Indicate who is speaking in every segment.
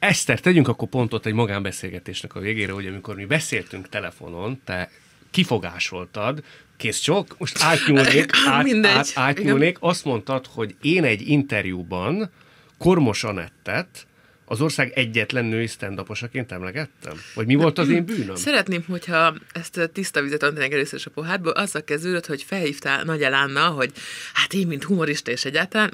Speaker 1: Eszter, tegyünk akkor pontot egy magánbeszélgetésnek a végére, hogy amikor mi beszéltünk telefonon, te kifogásoltad, kész csók, most átnyúlnék, azt mondtad, hogy én egy interjúban Kormos Anettet az ország egyetlen női stand-uposaként emlegettem? Vagy mi volt az én bűnöm?
Speaker 2: Szeretném, hogyha ezt a tiszta vizet öntenek először is a pohárból, azzal kezdődött, hogy felhívtál Nagy Elánna, hogy hát én, mint humorista és egyáltalán,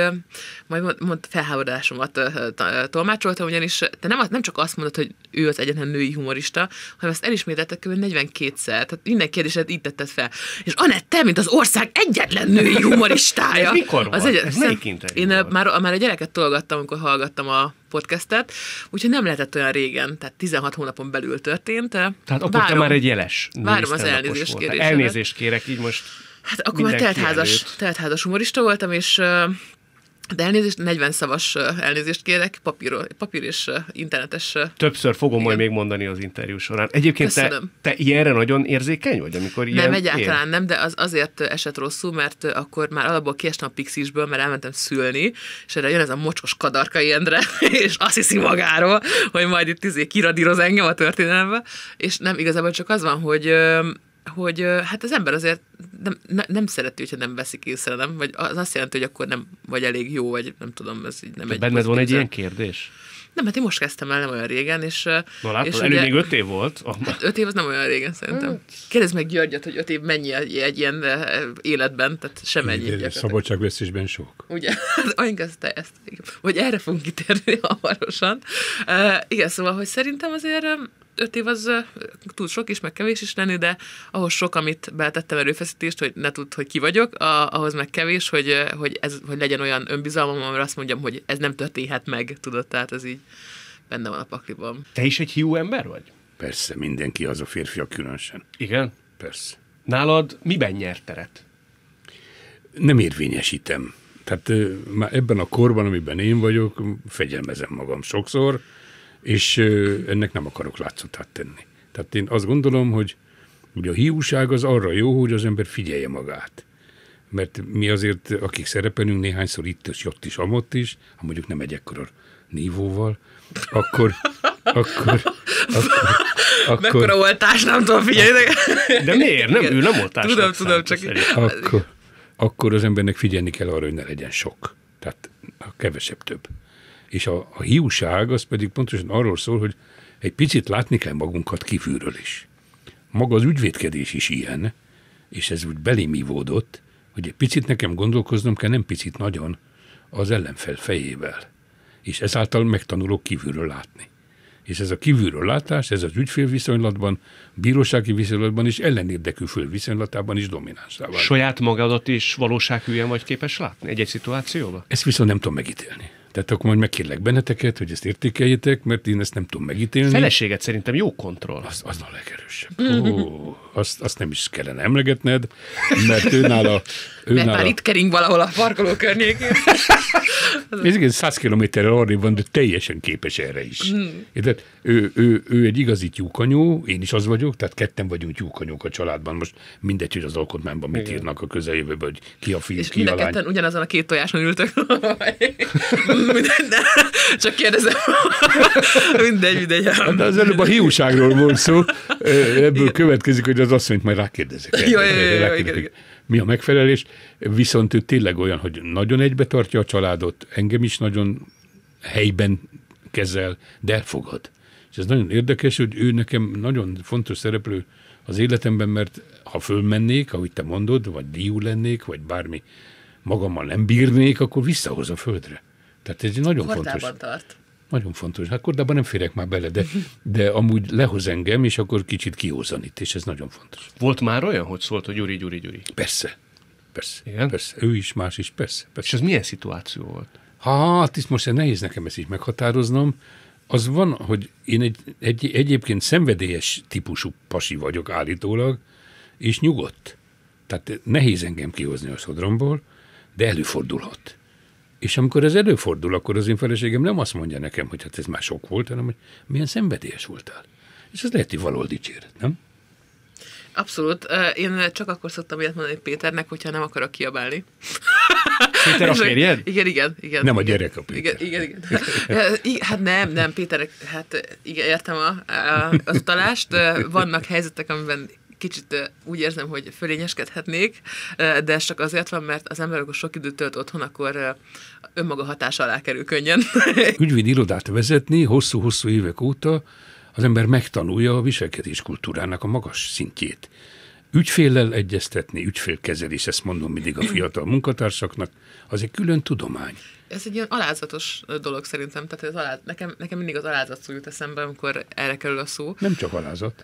Speaker 2: majd felháborodásomat tolmácsoltam, ugyanis te nem csak azt mondod, hogy ő az egyetlen női humorista, hanem ezt elismételted kb. 42-szer. Tehát minden kérdéset így tetted fel. És Anett, te, mint az ország egyetlen női humoristája.
Speaker 1: Ez mikor volt? Ez melyik interjú
Speaker 2: Én
Speaker 1: volt?
Speaker 2: már a gyereket tologattam, amikor hallgattam a podcastet, úgyhogy nem lehetett olyan régen, tehát 16 hónapon belül történt.
Speaker 1: Tehát akkor te már egy jeles
Speaker 2: várom az elnézést kérésemet.
Speaker 1: Elnézést kérek, így most
Speaker 2: hát akkor már teltházas humorista voltam, és de elnézést, 40 szavas elnézést kérek, papír és internetes.
Speaker 1: Többször fogom majd még mondani az interjú során. Egyébként te ilyenre nagyon érzékeny vagy, amikor ilyen
Speaker 2: nem, egyáltalán nem, de azért esett rosszul, mert akkor már alapból kiestem a Pixisből, mert elmentem szülni, és erre jön ez a mocskos Kadarkai Endre, és azt hiszi magáról, hogy majd itt kiradíroz engem a történelembe, és nem, igazából csak az van, hogy hát az ember azért nem szereti, hogyha nem veszik észre, nem? Vagy az azt jelenti, hogy akkor nem vagy elég jó, vagy nem tudom, ez így nem
Speaker 1: te
Speaker 2: egy...
Speaker 1: Benned van egy ilyen kérdés?
Speaker 2: Nem, hát én most kezdtem el nem olyan régen, és...
Speaker 1: Na látod,
Speaker 2: és
Speaker 1: előbb még 5 év volt.
Speaker 2: Hát 5 év az nem olyan régen szerintem. Kérdezd meg Györgyöt, hogy 5 év mennyi egy ilyen életben, tehát semennyi.
Speaker 3: Szabadságvesztésben sok.
Speaker 2: Ugye? Ezt, vagy erre fogunk kitérni hamarosan. Igen, szóval, hogy szerintem azért 5 év az tud sok is, meg kevés is lenni, de ahhoz sok, amit beletettem erőfeszítést, hogy ne tudd, hogy ki vagyok, ahhoz meg kevés, hogy legyen olyan önbizalmam, amire azt mondjam, hogy ez nem történhet meg, tudod, tehát ez így benne van a pakliban.
Speaker 1: Te is egy hiú ember vagy?
Speaker 3: Persze, mindenki, az a férfiak különösen.
Speaker 1: Igen?
Speaker 3: Persze.
Speaker 1: Nálad miben nyert teret?
Speaker 3: Nem érvényesítem. Tehát már ebben a korban, amiben én vagyok, fegyelmezem magam sokszor, és ennek nem akarok látszatát tenni. Tehát én azt gondolom, hogy ugye a hiúság az arra jó, hogy az ember figyelje magát. Mert mi azért, akik szerepelünk néhányszor itt és ott is, amott is, ha mondjuk nem egy ekkora nívóval, akkor
Speaker 2: mekkora oltás, nem tudom figyelni.
Speaker 1: De miért? Nem, ő nem oltásnak
Speaker 2: Tudom, csak...
Speaker 3: Akkor az embernek figyelni kell arra, hogy ne legyen sok. Tehát a kevesebb több. És a hiúság az pedig pontosan arról szól, hogy egy picit látni kell magunkat kívülről is. Maga az ügyvédkedés is ilyen, és ez úgy belém ívódott, hogy egy picit nekem gondolkoznom kell, nem picit nagyon, az ellenfel fejével. És ezáltal megtanulok kívülről látni. És ez a kívülről látás, ez az ügyfélviszonylatban, bírósági viszonylatban és ellenérdekű fölviszonylatában is dominánsá válik.
Speaker 1: Saját magadat is valósághűen vagy képes látni egy szituációban?
Speaker 3: Ezt viszont nem tudom megítélni. Tehát akkor majd megkérlek benneteket, hogy ezt értékeljétek, mert én ezt nem tudom megítélni.
Speaker 1: Feleséget szerintem jó kontroll.
Speaker 3: Az a legerősebb. Azt nem is kellene emlegetned, mert
Speaker 2: mert már itt kering valahol a parkoló környékén.
Speaker 3: Ez igen, 100 kilométerrel arrébb van, de teljesen képes erre is. Tehát ő egy igazi tyúkanyó, én is az vagyok, tehát ketten vagyunk tyúkanyók a családban. Most mindegy, hogy az alkotmányban mit írnak a közeljövőben, hogy ki a fiú,
Speaker 2: és
Speaker 3: ki a lány. És
Speaker 2: ketten ugyanazon a 2 tojáson ültök. Csak kérdezem. Mindegy.
Speaker 3: De az előbb a hiúságról volt szó. Ebből következik, hogy az asszonyt majd rákérdezek.
Speaker 2: Jó,
Speaker 3: mi a megfelelés? Viszont ő tényleg olyan, hogy nagyon egybe tartja a családot, engem is nagyon helyben kezel, de elfogad. És ez nagyon érdekes, hogy ő nekem nagyon fontos szereplő az életemben, mert ha fölmennék, ahogy te mondod, vagy diú lennék, vagy bármi magammal nem bírnék, akkor visszahoz a földre. Tehát ez nagyon fontos.
Speaker 2: Tart.
Speaker 3: Nagyon fontos. Hát kordában nem férek már bele, de amúgy lehoz engem, és akkor kicsit kiózanít, és ez nagyon fontos.
Speaker 1: Volt már olyan, hogy szólt, hogy Gyuri?
Speaker 3: Persze.
Speaker 1: Igen?
Speaker 3: Persze. Ő is, más is, persze.
Speaker 1: És ez milyen szituáció volt?
Speaker 3: Hát, itt most nehéz nekem ezt így meghatároznom. Az van, hogy én egyébként szenvedélyes típusú pasi vagyok állítólag, és nyugodt. Tehát nehéz engem kihozni a sodromból, de előfordulhat. És amikor ez előfordul, akkor az én feleségem nem azt mondja nekem, hogy hát ez már sok volt, hanem hogy milyen szenvedélyes voltál. És ez lehet, hogy valahol dicséret, nem?
Speaker 2: Abszolút. Én csak akkor szoktam ilyet mondani Péternek, hogyha nem akarok kiabálni.
Speaker 1: Péter a férjed?
Speaker 2: Igen.
Speaker 3: Nem a
Speaker 2: igen.
Speaker 3: gyerek a Péter.
Speaker 2: Igen. Hát nem, Péter, hát igen, értem az utalást. Vannak helyzetek, amiben kicsit úgy érzem, hogy fölényeskedhetnék, de ez csak azért van, mert az ember, amikor sok időt tölt otthon, akkor önmaga hatása alá kerül könnyen.
Speaker 3: Ügyvédi irodát vezetni hosszú-hosszú évek óta az ember megtanulja a viselkedés kultúrának a magas szintjét. Ügyféllel egyeztetni, ügyfélkezelés, ezt mondom mindig a fiatal munkatársaknak, az egy külön tudomány.
Speaker 2: Ez egy ilyen alázatos dolog szerintem, tehát nekem mindig az alázat szó jut eszembe, amikor erre kerül a szó.
Speaker 3: Nem csak alázat.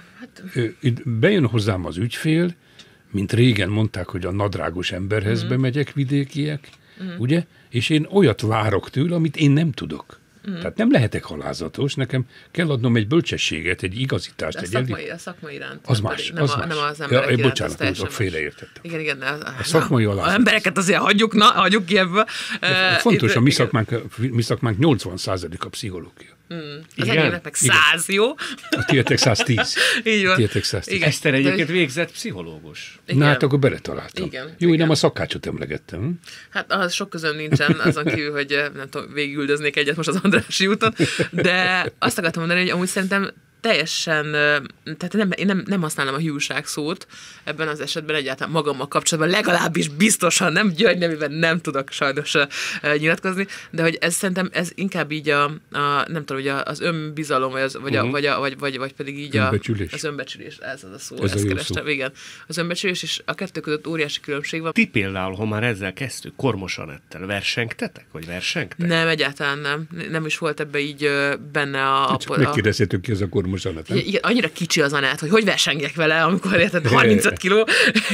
Speaker 3: Itt bejön hozzám az ügyfél, mint régen mondták, hogy a nadrágos emberhez bemegyek, vidékiek, ugye? És én olyat várok tőle, amit én nem tudok. Tehát nem lehetek alázatos, nekem kell adnom egy bölcsességet, egy igazítást.
Speaker 2: A szakmai iránt.
Speaker 3: Az más.
Speaker 2: Nem az emberek iránt.
Speaker 3: Bocsánat, félreértettem.
Speaker 2: Igen.
Speaker 3: A szakmai alázat.
Speaker 2: Az embereket azért hagyjuk ki ebből.
Speaker 3: Fontos, a mi szakmánk 80%-a pszichológia.
Speaker 2: Az enyémnek meg 100, jó?
Speaker 3: A tietek 110.
Speaker 2: Így van.
Speaker 3: Tietek 110.
Speaker 2: Igen.
Speaker 1: Eszter egyébként végzett pszichológus.
Speaker 3: Na hát akkor beletaláltam.
Speaker 2: Igen.
Speaker 3: Jó, én nem a szakácsot emlegettem.
Speaker 2: Hát az sok közöm nincsen, azon kívül, hogy nem tudom, végigüldöznék egyet most az Andrássy úton, de azt akartam mondani, hogy amúgy szerintem teljesen, tehát én nem használom a hiúság szót ebben az esetben egyáltalán magammal kapcsolatban, legalábbis biztosan nem, György nevében nem tudok sajnos nyilatkozni, de hogy ez szerintem ez inkább így nem tudom, hogy az önbizalom, vagy pedig így az önbecsülés, ez az a szó, ezt kerestem, igen. Az önbecsülés, és a kettő között óriási különbség van.
Speaker 1: Ti például, ha már ezzel kezdtük, Kormos Anettel versengtetek, vagy versengtek?
Speaker 2: Nem, egyáltalán nem. Nem is volt ebbe így benne a...
Speaker 3: Megkérdezhetünk ki, ez a Kormos Anett, nem?
Speaker 2: Igen, annyira kicsi az Anett, hogy versengjek vele, amikor érted 35 kiló,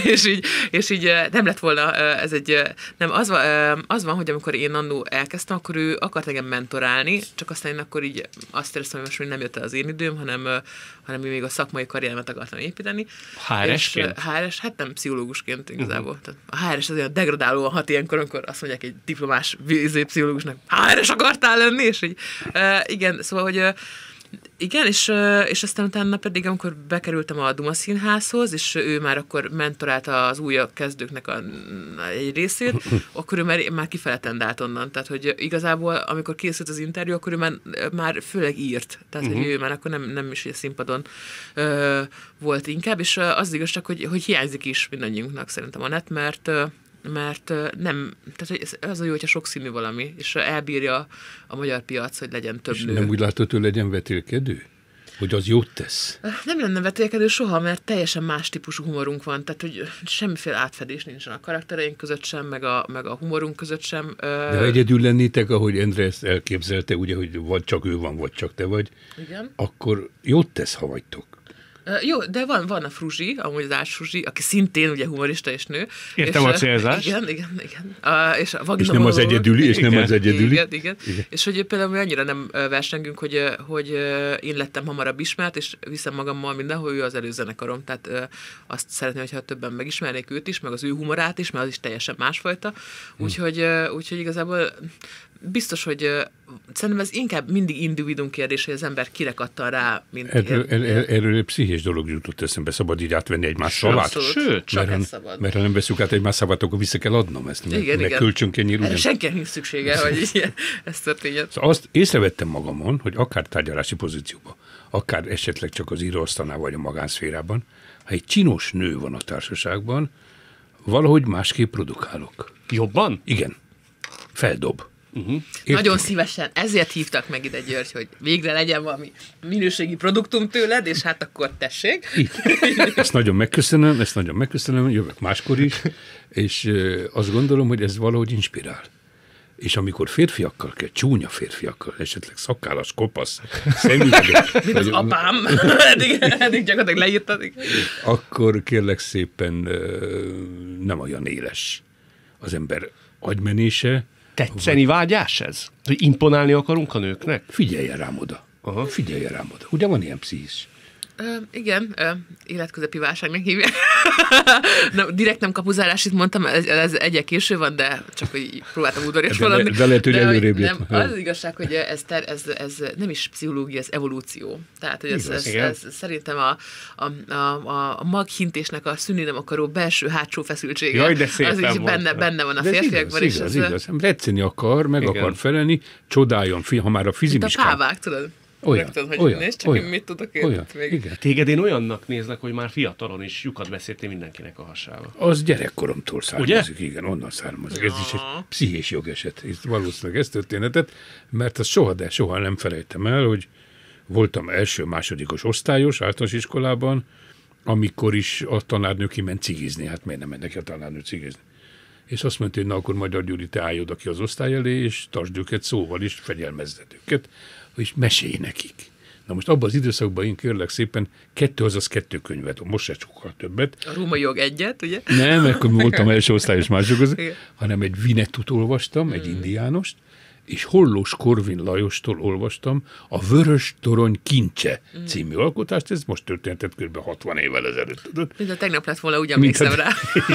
Speaker 2: és így nem lett volna, ez egy... Nem, az van, hogy amikor én annó elkezdtem, akkor ő akart engem mentorálni, csak aztán én akkor így azt éreztem, hogy most nem jött el az én időm, hanem még a szakmai karrieremet akartam építeni.
Speaker 1: HRS-ként?
Speaker 2: HRS, hát nem pszichológusként igazából. Tehát a HRS az olyan degradálóan hat ilyenkor, amikor azt mondják egy diplomás pszichológusnak, HRS akartál lenni, és így igen, szóval, hogy igen, és aztán utána pedig, amikor bekerültem a Duma Színházhoz, és ő már akkor mentorálta az újabb kezdőknek egy részét, akkor ő már kifele tendált onnan. Tehát, hogy igazából, amikor készült az interjú, akkor ő már főleg írt. Tehát, hogy ő már akkor nem is színpadon volt inkább, és az igazság, hogy hiányzik is mindannyiunknak szerintem Anett, mert nem, tehát az a jó, hogyha sokszínű valami, és elbírja a magyar piac, hogy legyen több nő.
Speaker 3: Nem úgy látod, hogy legyen vetélkedő? Hogy az jót tesz? Nem
Speaker 2: lenne vetélkedő soha, mert teljesen más típusú humorunk van, tehát hogy semmiféle átfedés nincsen a karaktereink között sem, meg a humorunk között sem.
Speaker 3: De ha egyedül lennétek, ahogy Endre ezt elképzelte, ugye, hogy vagy csak ő van, vagy csak te vagy, igen, akkor jót tesz, ha vagytok.
Speaker 2: Jó, de van a Fruzsi, amúgy az Ács Fruzsi, aki szintén ugye humorista és nő.
Speaker 1: Értem a célzást.
Speaker 2: Igen.
Speaker 3: És nem az egyedüli,
Speaker 2: Igen. És hogy például mi annyira nem versengünk, hogy én lettem hamarabb ismert, és viszem magammal mindenhol, ő az előzenekarom. Tehát azt szeretném, hogyha többen megismernék őt is, meg az ő humorát is, mert az is teljesen másfajta. Úgyhogy igazából biztos, hogy szerintem ez inkább mindig individuum kérdés, hogy az ember kire kattan rá, mint
Speaker 3: erről egy pszichés dolog jutott eszembe, szabad így átvenni egymás szavát.
Speaker 2: Sőt, csak ez szabad.
Speaker 3: Mert ha nem veszük át egymás szavát, akkor vissza kell adnom ezt. Meg kölcsönkenyér.
Speaker 2: Erre senkinek nincs szüksége, hogy ez történjen.
Speaker 3: Szóval azt észrevettem magamon, hogy akár tárgyalási pozícióban, akár esetleg csak az íróasztalnál vagy a magánszférában, ha egy csinos nő van a társaságban, valahogy másképp produkálok.
Speaker 1: Jobban?
Speaker 3: Igen. Feldob.
Speaker 2: Nagyon szívesen. Ezért hívtak meg ide, György, hogy végre legyen valami minőségi produktum tőled, és hát akkor tessék.
Speaker 3: Ezt nagyon megköszönöm, jövök máskor is, és azt gondolom, hogy ez valahogy inspirál. És amikor férfiakkal kell, csúnya férfiakkal, esetleg szakállas, kopasz, szemüveges.
Speaker 2: Mint az apám. eddig gyakorlatilag leírtad.
Speaker 3: Akkor kérlek szépen nem olyan éles az ember agymenése.
Speaker 1: Tetszeni vágyás ez? Hogy imponálni akarunk a nőknek?
Speaker 3: Figyeljen rám oda. Figyeljen rám oda. Ugye van ilyen pszichis?
Speaker 2: Igen, életközepi válságnak hívják. Direkt nem kapuzárásit mondtam, ez egyel késő van, de csak hogy próbáltam udvarias maradni.
Speaker 3: De lehet, hogy előrébb
Speaker 2: nem, az igazság, hogy ez nem is pszichológia, ez evolúció. Tehát, hogy ez szerintem a maghintésnek a szűnni nem akaró belső-hátsó feszültsége.
Speaker 1: Jaj, de szépen
Speaker 2: az így benne van a férfiakban.
Speaker 3: Igaz. Retszeni akar, meg akar felelni, csodáljon, ha már a fizimiskán.
Speaker 2: Mint a pávák, tudod?
Speaker 3: Olyan,
Speaker 2: nézd csak, mit tudok én.
Speaker 1: Téged én olyannak nézlek, hogy már fiatalon is lyukat beszéltél mindenkinek a hasába.
Speaker 3: Az gyerekkoromtól származik, igen, onnan származik. Ez is egy pszichés jogeset. Valószínűleg ez történetet, mert azt soha nem felejtem el, hogy voltam első-másodikos osztályos általános iskolában, amikor is a tanárnő kiment cigizni. Hát miért nem mennek a tanárnő cigizni? És azt mondta, hogy na akkor Magyar Gyuri, te állj oda ki az osztály elé, és tartsd őket szóval is, fegyelmezzed őket, és mesélj nekik. Na most abban az időszakban én kérlek szépen 2 könyvet, most se sokkal többet.
Speaker 2: A római jog 1, ugye?
Speaker 3: Nem, akkor voltam első osztályos másokhoz, hanem egy Vinettut olvastam, egy indiánost, és Hollós Korvin Lajostól olvastam a Vörös Torony kincse című alkotást, ez most történetett kb. 60 évvel ezelőtt, tudod?
Speaker 2: Mint a tegnap lett volna, úgy emlékszem rá.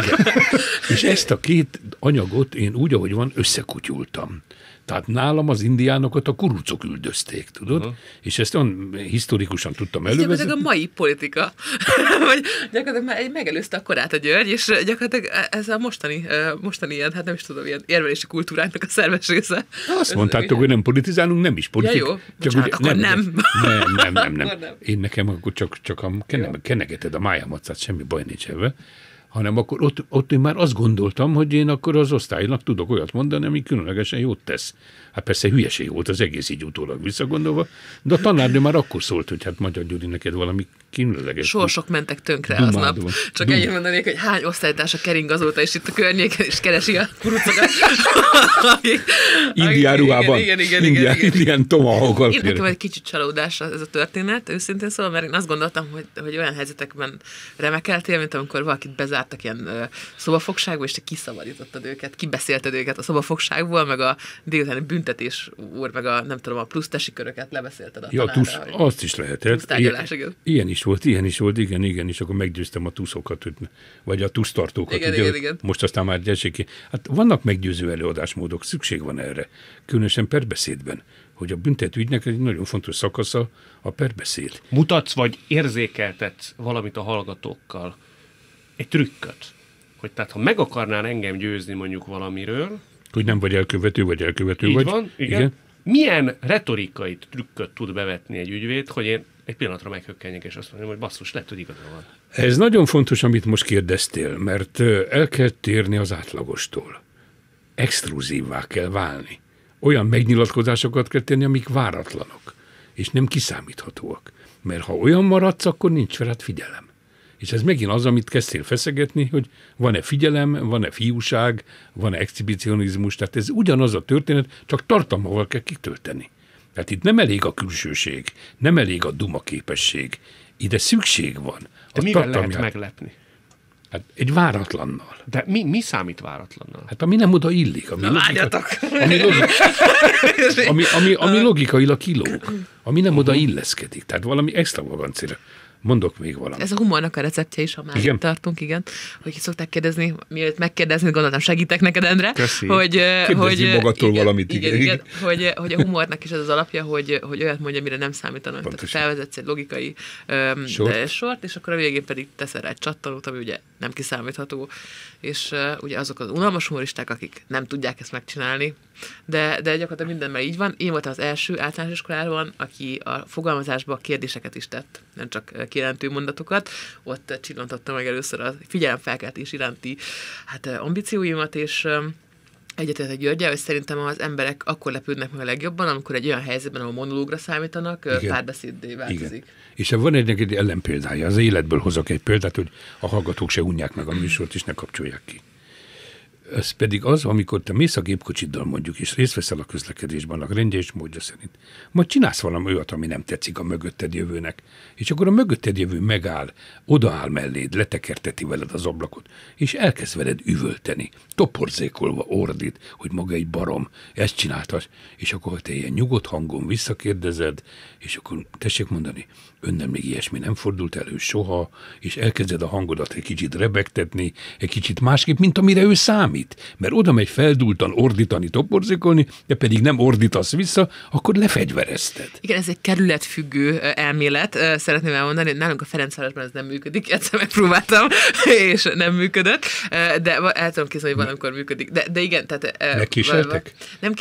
Speaker 3: És ezt a két anyagot én úgy, ahogy van, összekutyultam. Tehát nálam az indiánokat a kurucok üldözték, tudod? És ezt olyan historikusan tudtam elővezetni.
Speaker 2: Gyakorlatilag a mai politika. Vagy gyakorlatilag már megelőzte a korát a György, és gyakorlatilag ez a mostani ilyen, hát nem is tudom, ilyen érvelési kultúránknak a szerves része.
Speaker 3: Azt mondtátok, hogy nem politizálunk, nem is politika.
Speaker 2: Ja, jó, csak ugye, nem.
Speaker 3: Én nekem akkor csak a kenegeted a májámacát, semmi baj nincs ebben. Hanem akkor ott én már azt gondoltam, hogy én akkor az osztálynak tudok olyat mondani, ami különlegesen jót tesz. Hát persze hülyeség volt az egész így utólag visszagondolva, de a tanárnő már akkor szólt, hogy hát Magyar Gyuri, neked valami különleges.
Speaker 2: Sorsok mentek tönkre aznap. Csak ennyit mondanék, hogy hány osztálytársa kering azóta is itt a környéken, és keresi a kurucokat.
Speaker 3: Indián ruhában. Indián tomahawkkal.
Speaker 2: Én nekem egy kicsit csalódás ez a történet, őszintén szóval, mert én azt gondoltam, hogy olyan helyzetekben remekeltél, mint amikor valakit bezártak ilyen szobafogságba, és te kiszabadítottad őket, kibeszélted őket a szobafogságból, meg a délutáni büntetés úr, meg a nem tudom, a plusz tesiköröket lebeszélted a tanárra.
Speaker 3: Azt is lehetett. Ilyen is volt, igen, és akkor meggyőztem a tuszokat, vagy a tusztartókat.
Speaker 2: Igen.
Speaker 3: Most aztán már gyersék ki. Hát vannak meggyőző előadásmódok, szükség van erre. Különösen perbeszédben, hogy a büntetőügynek egy nagyon fontos szakasza a perbeszéd.
Speaker 1: Mutatsz vagy érzékeltetsz valamit a hallgatókkal, egy trükköt, hogy tehát ha meg akarnál engem győzni mondjuk valamiről,
Speaker 3: hogy nem vagy elkövető, vagy elkövető
Speaker 1: így
Speaker 3: vagy.
Speaker 1: Van, igen. Milyen retorikai trükköt tud bevetni egy ügyvéd, hogy én egy pillanatra meghökkenjek, és azt mondjam, hogy basszus, lehet, hogy igaza van.
Speaker 3: Ez nagyon fontos, amit most kérdeztél, mert el kell térni az átlagostól. Exkluzívvá kell válni. Olyan megnyilatkozásokat kell tenni, amik váratlanok, és nem kiszámíthatóak. Mert ha olyan maradsz, akkor nincs veled figyelem. És ez megint az, amit kezdtél feszegetni, hogy van-e figyelem, van-e fiúság, van-e exhibicionizmus, tehát ez ugyanaz a történet, csak tartalmával kell kitölteni. Tehát itt nem elég a külsőség, nem elég a duma képesség, ide szükség van.
Speaker 1: De mivel lehet meglepni?
Speaker 3: Hát egy váratlannal.
Speaker 1: De mi számít váratlannal?
Speaker 3: Hát ami nem oda illik. Ami logikailag kilóg. Ami nem oda illeszkedik. Tehát valami extravagancira. Mondok még valamit.
Speaker 2: Ez a humornak a receptje is, ha már itt tartunk, igen. Hogy szokták kérdezni, mielőtt megkérdezni, gondoltam segítek neked, Endre.
Speaker 3: Köszi.
Speaker 2: Hogy
Speaker 3: magattól valamit.
Speaker 2: Igen. Hogy a humornak is ez az alapja, hogy olyat mondja, mire nem számítanak. Tehát felvezetsz egy logikai sort, és akkor a végén pedig teszel rá egy csattanót, ami ugye nem kiszámítható. És ugye azok az unalmas humoristák, akik nem tudják ezt megcsinálni, de gyakorlatilag mindenben így van. Én voltam az első általános iskolában, aki a fogalmazásban kérdéseket is tett, nem csak kijelentő mondatokat. Ott csillantottam meg először a figyelemfelkeltés iránti ambícióimat, és egyetértek Györgyel, hogy szerintem az emberek akkor lepődnek meg a legjobban, amikor egy olyan helyzetben, ahol monológra számítanak, párbeszéddé változik. Igen.
Speaker 3: És van egy ellenpéldája. Az életből hozok egy példát, hogy a hallgatók se unják meg a műsort, és ne kapcsolják ki. Ez pedig az, amikor te mész a gépkocsiddal mondjuk, és részt veszel a közlekedésben, a rendje és módja szerint. Majd csinálsz valami olyat, ami nem tetszik a mögötted jövőnek. És akkor a mögötted jövő megáll, odaáll melléd, letekerteti veled az ablakot, és elkezd veled üvölteni. Toporzékolva ordít, hogy maga egy barom, ezt csináltas, és akkor te ilyen nyugodt hangon visszakérdezed, és akkor tessék mondani, önnem még ilyesmi nem fordult elő soha, és elkezded a hangodat egy kicsit rebegtetni, egy kicsit másképp, mint amire ő számít. Mert oda megy feldúltan ordítani, toporzékolni, de pedig nem ordítasz vissza, akkor lefegyverezted.
Speaker 2: Igen, ez egy kerületfüggő elmélet, szeretném elmondani, hogy nálunk a Ferencvárosban ez nem működik, egyszer megpróbáltam, és nem működött, de el tudom képzelni, hogy valamikor működik. De igen, tehát...
Speaker 3: Megkéseltek?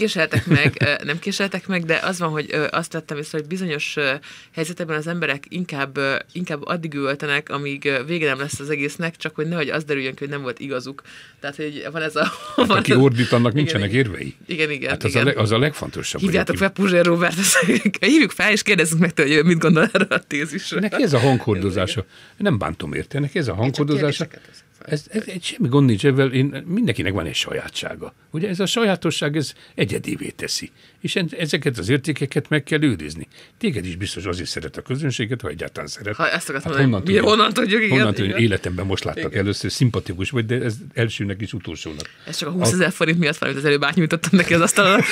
Speaker 2: Nem késeltek meg, de az van, hogy azt vettem észre, hogy bizonyos helyzetekben az emberek inkább addig üvöltenek, amíg vége nem lesz az egésznek, csak hogy nehogy az derüljön ki, hogy nem volt igazuk. Tehát, hogy van ez a...
Speaker 3: Hát, aki ordít, annak nincsenek érvei.
Speaker 2: Igen.
Speaker 3: Hát
Speaker 2: igen.
Speaker 3: az a legfontosabb.
Speaker 2: Hívjátok fel Puzsér Róbert, hívjuk fel, és kérdezzük meg tőle, hogy mit gondol erről a tézisről.
Speaker 3: Neki ez a hanghordozása, nem bántom érte, neki ez a hanghordozása, ez semmi gond nincs ezzel, mindenkinek van egy sajátsága. Ugye ez a sajátosság, ez egyedivé teszi. És ezeket az értékeket meg kell őrizni. Téged is biztos azért szeret a közönséget, ha egyáltalán szeret.
Speaker 2: Ha ezt akartam mondani, honnan tudjuk, igen.
Speaker 3: Honnan tudjuk, életemben most láttak először, szimpatikus vagy, de ez elsőnek is utolsónak.
Speaker 2: Ez csak a 20 000 forint miatt van, amit az előbb átnyújtottam neki az asztalon.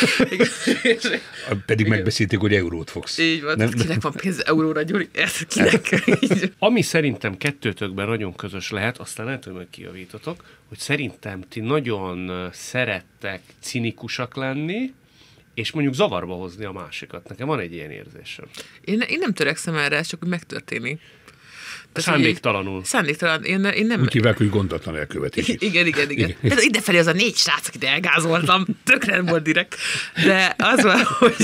Speaker 3: Pedig megbeszélték, hogy eurót fogsz.
Speaker 2: Így van, kinek van pénz euróra, Gyuri? Kinek?
Speaker 1: Ami szerintem kettőtökben nagyon közös lehet, aztán lehet, hogy majd kijavítotok, hogy szerintem ti nagyon szerettek cinikusak lenni, és mondjuk zavarba hozni a másikat. Nekem van egy ilyen érzésem.
Speaker 2: Én nem törekszem erre, ez csak úgy megtörténik.
Speaker 1: Szándéktalanul.
Speaker 2: Szándéktalanul. Én nem...
Speaker 3: Úgy hívják, hogy gondatlan elkövetés.
Speaker 2: Igen. Ez idefelé az a 4 srác, akit elgázoltam, tökre nem volt direkt. De az van,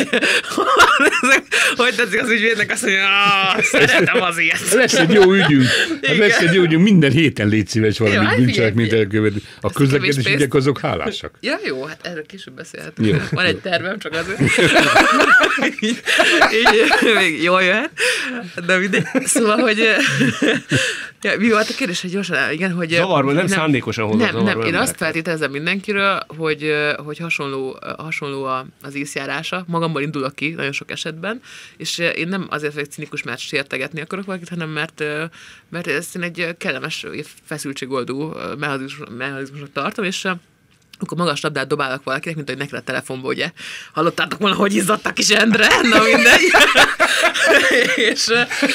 Speaker 2: hogy tetszik az ügyvédnek, azt mondja, szeretem az ilyet.
Speaker 3: Lesz egy jó ügyünk. Minden héten légy szíves valami bűncselekményt elkövetni. A közlekedés ügyek azok hálásak.
Speaker 2: Ja, jó, hát erről később beszélhetünk. Van egy tervem, csak azért. így még jól jöhet. De mindegy. Szóval, hogy... Ja, mi volt a kérdés, hogy gyorsan, igen, hogy...
Speaker 1: Zavarba, nem szándékosan hozott zavarba.
Speaker 2: Nem, én azt feltételezem mindenkiről, hogy hasonló az észjárása. Magamból indulok ki nagyon sok esetben, és én nem azért vagyok cinikus, mert sértegetni akarok valakit, hanem mert ezt én egy kellemes feszültségoldó mechanizmusnak tartom, és akkor magas labdát dobálok valakinek, mint hogy neked a telefonból, ugye? Hallottátok volna, hogy izzadtak is Endre? Na mindegy. És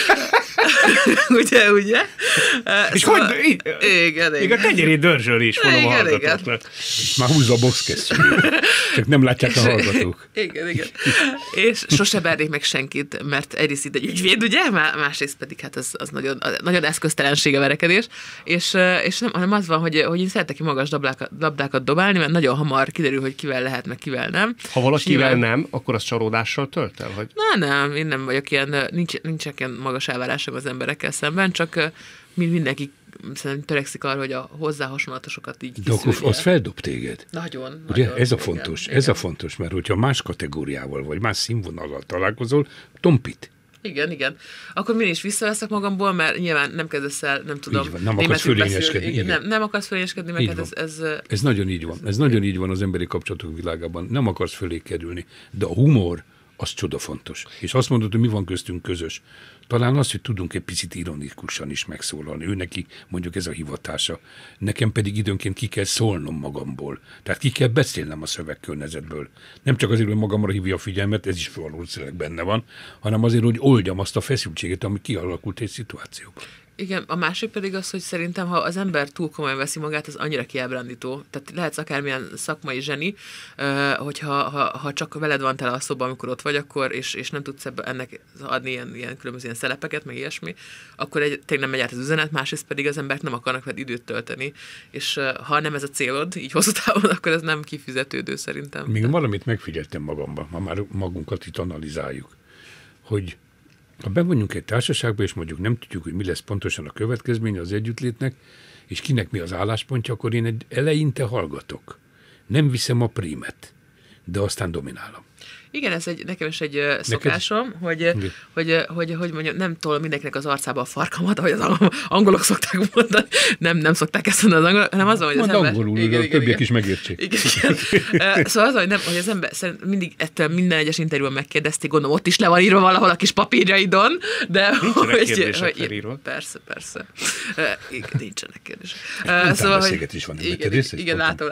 Speaker 2: ugye?
Speaker 1: És
Speaker 2: szóval,
Speaker 1: hogy? Igen. A tenyerét dörzsöl is, mondom a hallgatóknak.
Speaker 3: Már húzza a boxkesztyűt. Csak nem látják a hallgatók.
Speaker 2: Igen. És sose vernék meg senkit, mert egyrészt itt egy ügyvéd, ugye? Másrészt pedig hát az nagyon eszköztelenség a verekedés. És nem, hanem az van, hogy én szeretek ki magas labdákat dobálni, mert nagyon hamar kiderül, hogy kivel lehet, meg kivel nem.
Speaker 1: Ha valakivel nem, akkor az csalódással tölt el? Hogy...
Speaker 2: Nem, én nem vagyok ilyen, nincsenek ilyen magas elvárásom az emberekkel szemben, csak mindenki szerintem törekszik arra, hogy a hozzá hasonlatosokat így
Speaker 3: kiszűrje. De akkor az feldob téged.
Speaker 2: Nagyon.
Speaker 3: Ugye ez a fontos, igen. Ez a fontos, mert hogyha más kategóriával, vagy más színvonallal találkozol, tompít.
Speaker 2: Igen. Akkor mindig is visszaveszek magamból, mert nyilván nem kezdesz el, nem tudom.
Speaker 3: Van, nem akarsz fölényeskedni.
Speaker 2: Nem akarsz fölényeskedni, mert hát
Speaker 3: ez nagyon így van. Ez nagyon így van az emberi kapcsolatok világában. Nem akarsz fölé kerülni. De a humor, az csoda fontos. És azt mondod, hogy mi van köztünk közös. Talán az, hogy tudunk egy picit ironikusan is megszólalni. Ő neki mondjuk ez a hivatása. Nekem pedig időnként ki kell szólnom magamból. Tehát ki kell beszélnem a szövegkörnyezetből. Nem csak azért, hogy magamra hívja a figyelmet, ez is valószínűleg benne van, hanem azért, hogy oldjam azt a feszültséget, ami kialakult egy szituációban.
Speaker 2: Igen, a másik pedig az, hogy szerintem, ha az ember túl komolyan veszi magát, az annyira kiábrándító. Tehát lehetsz akármilyen szakmai zseni, hogyha csak veled van tele a szoba, amikor ott vagy, akkor, és nem tudsz ennek adni ilyen különböző ilyen szelepeket, meg ilyesmi, akkor tényleg nem megy át az üzenet, másrészt pedig az emberek nem akarnak veled időt tölteni. És ha nem ez a célod, így hosszú távon, akkor ez nem kifizetődő szerintem.
Speaker 3: Még valamit megfigyeltem magamban, ha már magunkat itt analizáljuk, hogy ha bevonjunk egy társaságba, és mondjuk nem tudjuk, hogy mi lesz pontosan a következménye az együttlétnek, és kinek mi az álláspontja, akkor én eleinte hallgatok. Nem viszem a prímet, de aztán dominálom.
Speaker 2: Igen, ez nekem is egy szokásom, hogy mondjam, nem tolom mindenkinek az arcába a farkamat, ahogy az angolok szokták mondani. Nem szokták ezt mondani az angolok, hanem azon, hogy az ember...
Speaker 3: angolul, igen, többiek is megértsék.
Speaker 2: Igen. Szóval az, hogy az ember szerint mindig ettől minden egyes interjúban megkérdezték, gondolom, ott is le van írva valahol a kis papírjaidon, de...
Speaker 1: Nincsenek kérdések felírva.
Speaker 2: Persze. Nincsenek kérdések.
Speaker 3: Utánbeszélgetés van neked részt?
Speaker 2: Igen, látom.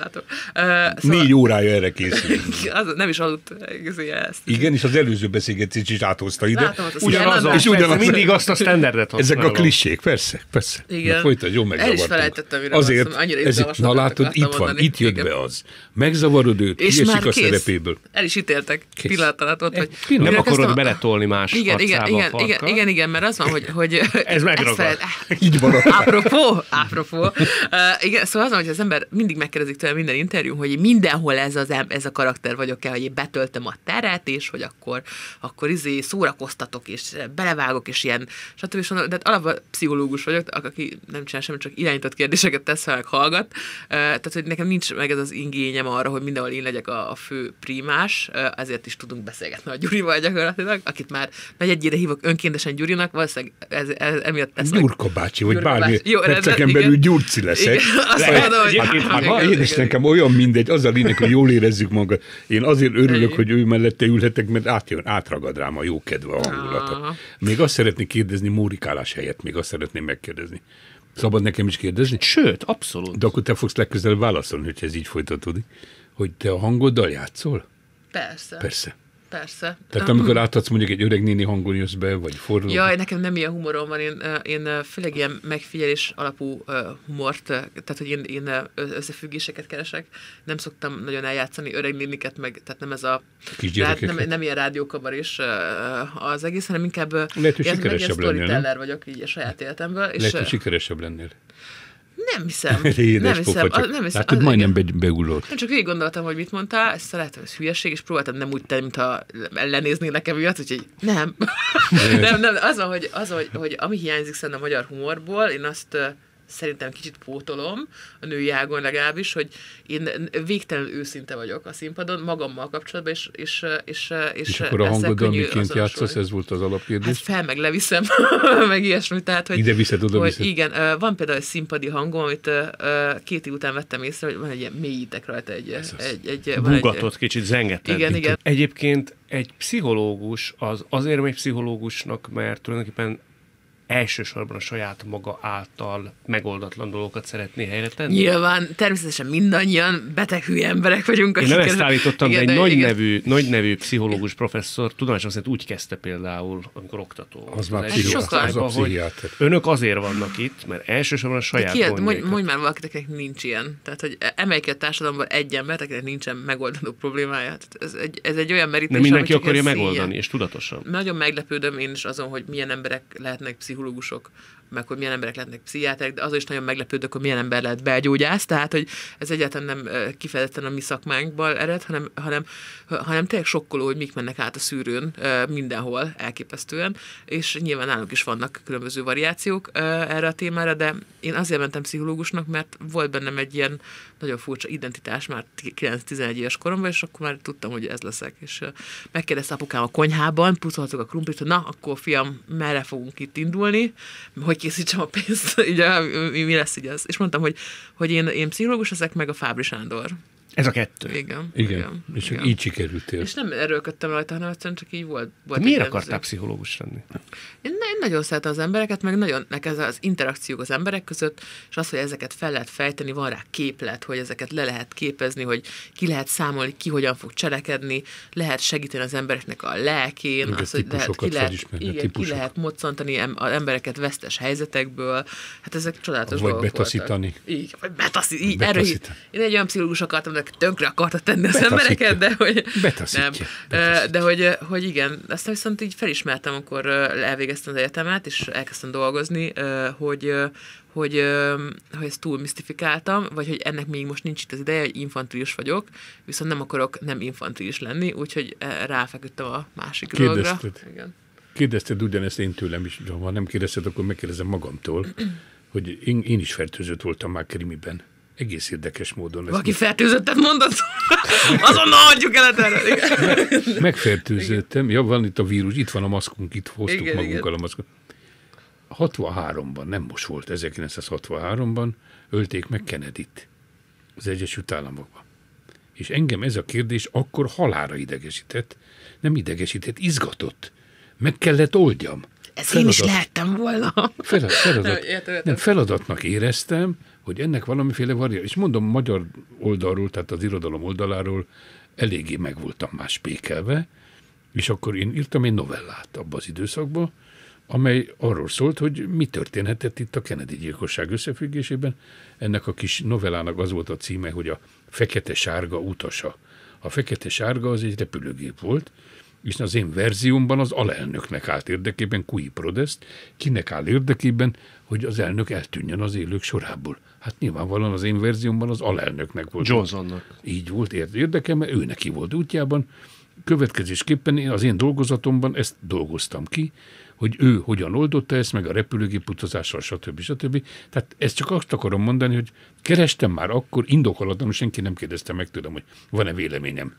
Speaker 3: 4 órája erre készül.
Speaker 2: Nem is aludt ezt.
Speaker 3: Igen, és az előző beszélgetés is áthozta ide.
Speaker 2: Látom,
Speaker 1: ugyanaz, mindig azt a standardet használom.
Speaker 3: Ezek a klissék, persze.
Speaker 2: Igen.
Speaker 3: Folytasd, jól megzavartunk.
Speaker 2: El is felejtettem, mire
Speaker 3: azért,
Speaker 2: annyira
Speaker 3: na látod, itt van, itt jött be az. Megzavarod őt, kiesik a szerepéből.
Speaker 2: El is ítéltek pillanat alatt ott, hogy...
Speaker 1: Nem akarod beletolni más arcába a farka.
Speaker 2: Igen, mert az van, hogy
Speaker 1: ez megragad.
Speaker 3: Így van.
Speaker 2: Apropó. Igen, szóval az van, hogy az ember mindig megkérdezik tőle minden interjú, hogy mindenhol ez a karakter vagyok-e, hogy én betöltöm a teret, és hogy akkor szórakoztatok, és belevágok, és ilyen, stb. De hát alapban pszichológus vagyok, aki nem csinál semmit, csak irányított kérdéseket tesz fel, meg hallgat. Tehát, hogy nekem nincs meg ez az ingényem arra, hogy mindenhol én legyek a fő primás, ezért is tudunk beszélgetni a Gyurival gyakorlatilag, akit már nagy egyére hívok önkéntesen Gyurinak, valószínűleg emiatt tesznek.
Speaker 3: Gyurka bácsi, vagy bármi perceken belül Gyurci leszek. Én is nekem olyan mindegy, az a lényeg, hogy jól érezzük magunkat. Én azért örülök, hogy ő mellette ülhetek, mert átragad rám a jó kedve, a hangulata. Még azt szeretnék kérdezni, mórikálás helyett, még azt szeretném megkérdezni. Szabad nekem is kérdezni?
Speaker 1: Sőt, abszolút.
Speaker 3: De akkor te fogsz legközelebb válaszolni, hogyha ez így folytatódik, hogy te a hangoddal játszol?
Speaker 2: Persze.
Speaker 3: Tehát amikor átadsz mondjuk egy öreg néni hangon jössz be, vagy forró?
Speaker 2: Jaj, nekem nem ilyen humorom van, én főleg ilyen megfigyelés alapú humort, tehát hogy én összefüggéseket keresek. Nem szoktam nagyon eljátszani öreg néniket, meg, tehát nem ez a nem ilyen rádiókabarés az egész, hanem inkább
Speaker 3: lehet, hogy sikeresebb
Speaker 2: storyteller vagyok így a saját életemből.
Speaker 3: Lehet, hogy sikeresebb lennél.
Speaker 2: Nem hiszem.
Speaker 3: Látod, majdnem begullott.
Speaker 2: Nem csak végig gondoltam, hogy mit mondtál, ezt láttam, ez hülyeség, és próbáltam nem úgy tenni, mintha ellenéznél nekem miatt, úgyhogy nem. nem. Az, hogy ami hiányzik szerintem a magyar humorból, én azt szerintem kicsit pótolom, a női ágon legalábbis, hogy én végtelenül őszinte vagyok a színpadon, magammal kapcsolatban, és
Speaker 3: akkor a hangoddal miként játszasz, ez volt az alapkérdés?
Speaker 2: Hát fel meg leviszem, meg ilyesmi, tehát, hogy...
Speaker 3: Ide viszed, oda viszed.
Speaker 2: Igen, van például egy színpadi hangom, amit 2 év után vettem észre, hogy van egy ilyen mélyítek rajta egy
Speaker 1: búgatott, kicsit zengeted.
Speaker 2: Igen.
Speaker 1: Egyébként egy pszichológus azért megy pszichológusnak, mert tulajdonképpen elsősorban a saját maga által megoldatlan dolgokat szeretné helyre tenni?
Speaker 2: Nyilván, természetesen mindannyian beteg hülye emberek vagyunk.
Speaker 1: Én nem ezt állítottam, de egy nagy nevű pszichológus professzor tudomásom szerint úgy kezdte például, amikor oktató.
Speaker 3: Az már pszichiáter.
Speaker 1: Önök azért vannak itt, mert elsősorban a saját gondjaikat.
Speaker 2: Mondj már valakinek nincs ilyen. Tehát, hogy emelj ki a társadalomban egy embert, akinek nincsen megoldandó problémája. Ez egy olyan merítés,
Speaker 1: nem mindenki akarja megoldani, és tudatosan.
Speaker 2: Nagyon meglepődöm én is azon, hogy milyen emberek lehetnek pszichológusok, meg hogy milyen emberek lehetnek pszichiáterek, de azon is nagyon meglepődök, hogy milyen ember lehet belgyógyász, tehát, hogy ez egyáltalán nem kifejezetten a mi szakmánkból ered, hanem tényleg sokkoló, hogy mik mennek át a szűrőn mindenhol elképesztően, és nyilván nálunk is vannak különböző variációk erre a témára, de én azért mentem pszichológusnak, mert volt bennem egy ilyen nagyon furcsa identitás már 9-11 éves koromban, és akkor már tudtam, hogy ez leszek. És megkérdezte apukám a konyhában, pucoltuk a krumplit, hogy na, akkor fiam, merre fogunk itt indulni, hogy készítsem a pénzt, ugye, mi lesz így az. És mondtam, hogy én pszichológus leszek, meg a Fábry Sándor.
Speaker 1: Ez a 2.
Speaker 2: Igen.
Speaker 3: És így sikerültél.
Speaker 2: És nem erőlködtem rajta, hanem egyszerűen csak így volt.
Speaker 1: Miért akartál pszichológus lenni?
Speaker 2: Én nagyon szeretem az embereket, meg nagyon nekem az interakciók az emberek között, és az, hogy ezeket fel lehet fejteni, van rá képlet, hogy ezeket le lehet képezni, hogy ki lehet számolni, ki hogyan fog cselekedni, lehet segíteni az embereknek a lelkén, az, hogy ki lehet moccantani az embereket vesztes helyzetekből. Hát ezek csodálatos dolgok voltak.
Speaker 3: Betaszítani.
Speaker 2: Vagy betaszítani. Én egy olyan pszichológus akartam, de tönkre akarta tenni az embereket, de hogy nem. De hogy igen, aztán viszont így felismertem, amikor elvégeztem az egyetemet, és elkezdtem dolgozni, hogy ezt túl misztifikáltam, vagy hogy ennek még most nincs itt az ideje, hogy infantilis vagyok, viszont nem akarok nem infantilis lenni, úgyhogy ráfeküdtem a másik dologra.
Speaker 3: Kérdezted ugyanezt én tőlem is, ha nem kérdezted, akkor megkérdezem magamtól, hogy én is fertőzött voltam már krimiben. egész érdekes módon.
Speaker 2: Valaki fertőzöttet mondott? Azonnal hagyjuk el erre.
Speaker 3: Megfertőzöttem. Ja, van itt a vírus, itt van a maszkunk, itt hoztuk
Speaker 2: Igen,
Speaker 3: magunkkal a maszkot. 63-ban, nem most volt, 1963-ban ölték meg Kennedyt az Egyesült Államokban. És engem ez a kérdés akkor halálra idegesített. Nem idegesített, izgatott. Meg kellett oldjam.
Speaker 2: Ez én is lehettem volna.
Speaker 3: Feladatnak éreztem, hogy ennek valamiféle variáció. És mondom, magyar oldalról, tehát az irodalom oldaláról eléggé meg voltam már spékelve, és akkor én írtam egy novellát abba az időszakban, amely arról szólt, hogy mi történhetett itt a Kennedy gyilkosság összefüggésében. Ennek a kis novellának az volt a címe, hogy a fekete-sárga utasa. A fekete-sárga az egy repülőgép volt, és az én verziómban az alelnöknek állt érdekében, Cui Prodest, kinek áll érdekében, hogy az elnök eltűnjön az élők sorából. Hát nyilvánvalóan az én verziómban az alelnöknek volt.
Speaker 1: Johnsonnak.
Speaker 3: Így volt érdeke, mert ő neki volt útjában. Következésképpen az én dolgozatomban ezt dolgoztam ki, hogy ő hogyan oldotta ezt, meg a repülőgép utazással, stb. Tehát ezt csak azt akarom mondani, hogy kerestem már akkor, indokolatlanul senki nem kérdezte meg tőlem, hogy van-e véleményem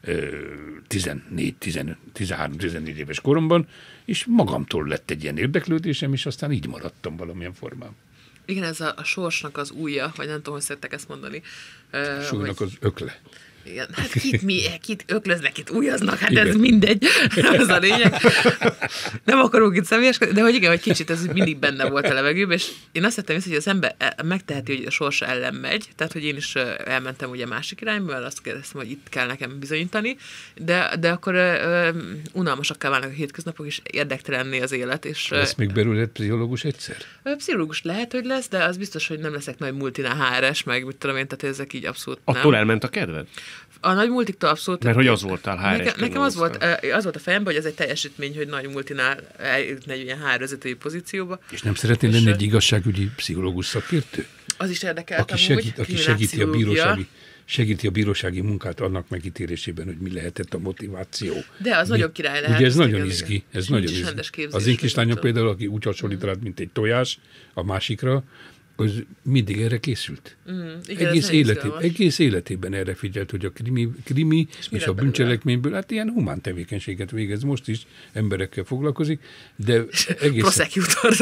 Speaker 3: 13-14 éves koromban, és magamtól lett egy ilyen érdeklődésem, és aztán így maradtam valamilyen formában.
Speaker 2: Igen, ez a sorsnak az ujja, vagy nem tudom, hogy szerettek ezt mondani.
Speaker 3: Súlynak az ökle.
Speaker 2: Igen, hát kit öklöznek, kit ujjaznak, hát igen. Ez mindegy, az a lényeg. Nem akarok itt személyeskedni, de hogy igen, hogy kicsit ez mindig benne volt a levegőben, és én azt vettem észre, hogy az ember megteheti, hogy a sorsa ellen megy, tehát hogy én is elmentem ugye másik irányba, mert azt kérdeztem, hogy itt kell nekem bizonyítani, de akkor unalmasakká válnak a hétköznapok, és érdektelenné az élet. És
Speaker 3: lesz még belőle pszichológus egyszer?
Speaker 2: Pszichológus lehet, hogy lesz, de az biztos, hogy nem leszek nagy multinál HRS, meg mit tudom én, tehát ezek így abszolút nem.
Speaker 1: Attól elment a kedved?
Speaker 2: A nagy multiktól abszolút.
Speaker 1: Mert hogy az voltál HR-es.
Speaker 2: Nekem az volt a fejemben, hogy ez egy teljesítmény, hogy nagy multinál eljutni egy ilyen HR vezetői pozícióba.
Speaker 3: És nem szeretnél lenni egy igazságügyi pszichológus szakértő?
Speaker 2: Az is érdekelt
Speaker 3: aki segíti a bírósági munkát annak megítélésében, hogy mi lehetett a motiváció.
Speaker 2: De az nagyon király lehet.
Speaker 3: Ugye ez nagyon izgi. Ez nagyon izgi. Az én kislányom például, aki úgy hasonlít rád, mint egy tojás a másikra, az mindig erre készült.
Speaker 2: Igen,
Speaker 3: egész életében erre figyelt, hogy a krimi és a bűncselekményből, hát ilyen humán tevékenységet végez, most is emberekkel foglalkozik, de egész...
Speaker 2: Prosecutor.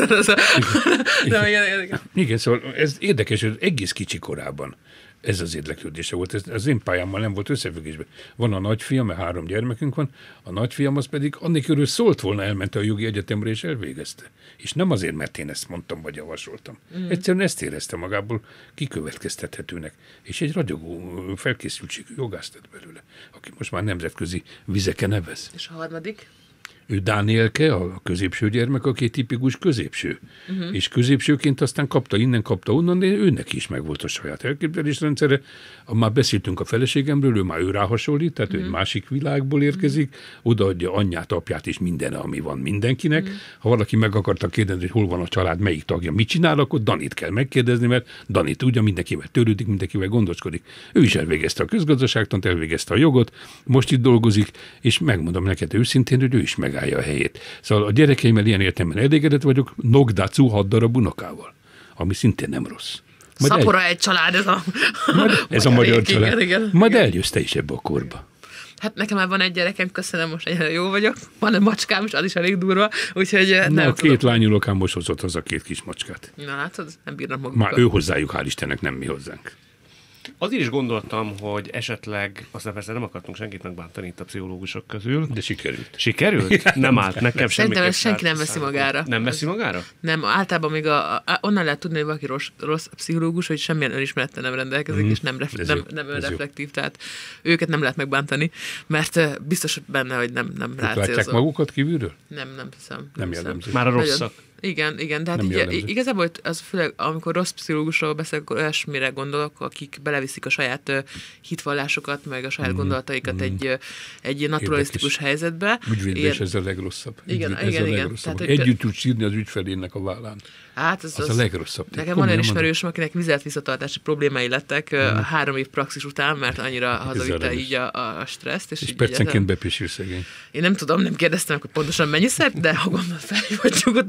Speaker 3: Igen, szóval ez érdekes, hogy egész kicsi korában ez az érdeklődése volt. Ez az én pályámmal nem volt összefüggésben. Van a nagyfiam, mert 3 gyermekünk van, a nagyfiam az pedig annélkül szólt volna, elment a jogi egyetemre és elvégezte. És nem azért, mert én ezt mondtam, vagy javasoltam. Egyszerűen ezt érezte magából kikövetkeztethetőnek. És egy ragyogó felkészültségű jogász tett belőle, aki most már nemzetközi vizeken nevez.
Speaker 2: És a harmadik?
Speaker 3: Ő Dánielke, a középső gyermek, aki egy tipikus középső. És középsőként aztán kapta innen, kapta onnan, de őnek is megvolt a saját elképzelésrendszere. Már beszéltünk a feleségemről, ő már rá hasonlít, tehát ő egy másik világból érkezik, odaadja anyját, apját és minden, ami van mindenkinek. Ha valaki meg akarta kérdezni, hogy hol van a család, melyik tagja, mit csinál, akkor Danit kell megkérdezni, mert Dani tudja, mindenkivel törődik, mindenkivel gondoskodik. Ő is elvégezte a közgazdaságtant, elvégezte a jogot, most itt dolgozik, és megmondom neked őszintén, hogy ő is megállja a helyét. Szóval a gyerekeimmel ilyen értelemben elégedett vagyok, Nogdacu 6 darab unokával, ami szintén nem rossz.
Speaker 2: Szapora egy család,
Speaker 3: ez a magyar család. Igen. Majd eljössz te is ebbe a korba.
Speaker 2: Hát nekem már van egy gyerekem, köszönöm, most egyre jó vagyok. Van egy macskám, és az is elég durva, úgyhogy nem
Speaker 3: a 2 lányunokám most hozott haza 2 kis macskát.
Speaker 2: Na látod, nem bírnak magukkal.
Speaker 3: Már ő hozzájuk, hál' Istennek, nem mi hozzánk.
Speaker 1: Azért is gondoltam, hogy esetleg, aztán persze nem akartunk senkit megbántani itt a pszichológusok közül.
Speaker 3: De sikerült.
Speaker 1: Sikerült? Nem állt nekem
Speaker 2: semmiképp. Szerintem senki nem veszi magára.
Speaker 1: Nem veszi magára?
Speaker 2: Nem, általában még onnan lehet tudni, hogy valaki rossz pszichológus, hogy semmilyen önismerettel nem rendelkezik, és nem önreflektív, tehát őket nem lehet megbántani, mert biztos benne, hogy nem rácélzó.
Speaker 3: Látják magukat kívülről?
Speaker 2: Nem hiszem.
Speaker 3: Nem jellemző.
Speaker 1: Már a rosszak.
Speaker 2: Igen, de hát igazából az főleg, amikor rossz pszichológusról beszélek, akkor olyasmire gondolok, akik beleviszik a saját hitvallásokat, meg a saját gondolataikat egy naturalisztikus helyzetbe.
Speaker 3: Ügyvédés ez a legrosszabb.
Speaker 2: Igen.
Speaker 3: Tehát, együtt tud sírni az ügyfelének a vállán.
Speaker 2: Hát
Speaker 3: az a legrosszabb.
Speaker 2: Nekem van olyan ismerősöm, akinek vizelt visszatartási problémái lettek 3 év praxis után, mert annyira hazavitte így a stresszt.
Speaker 3: És percenként bepisír szegény.
Speaker 2: Én nem tudom, nem kérdeztem, hogy pontosan mennyiszer, de ha gondolt felhívhatjuk utána.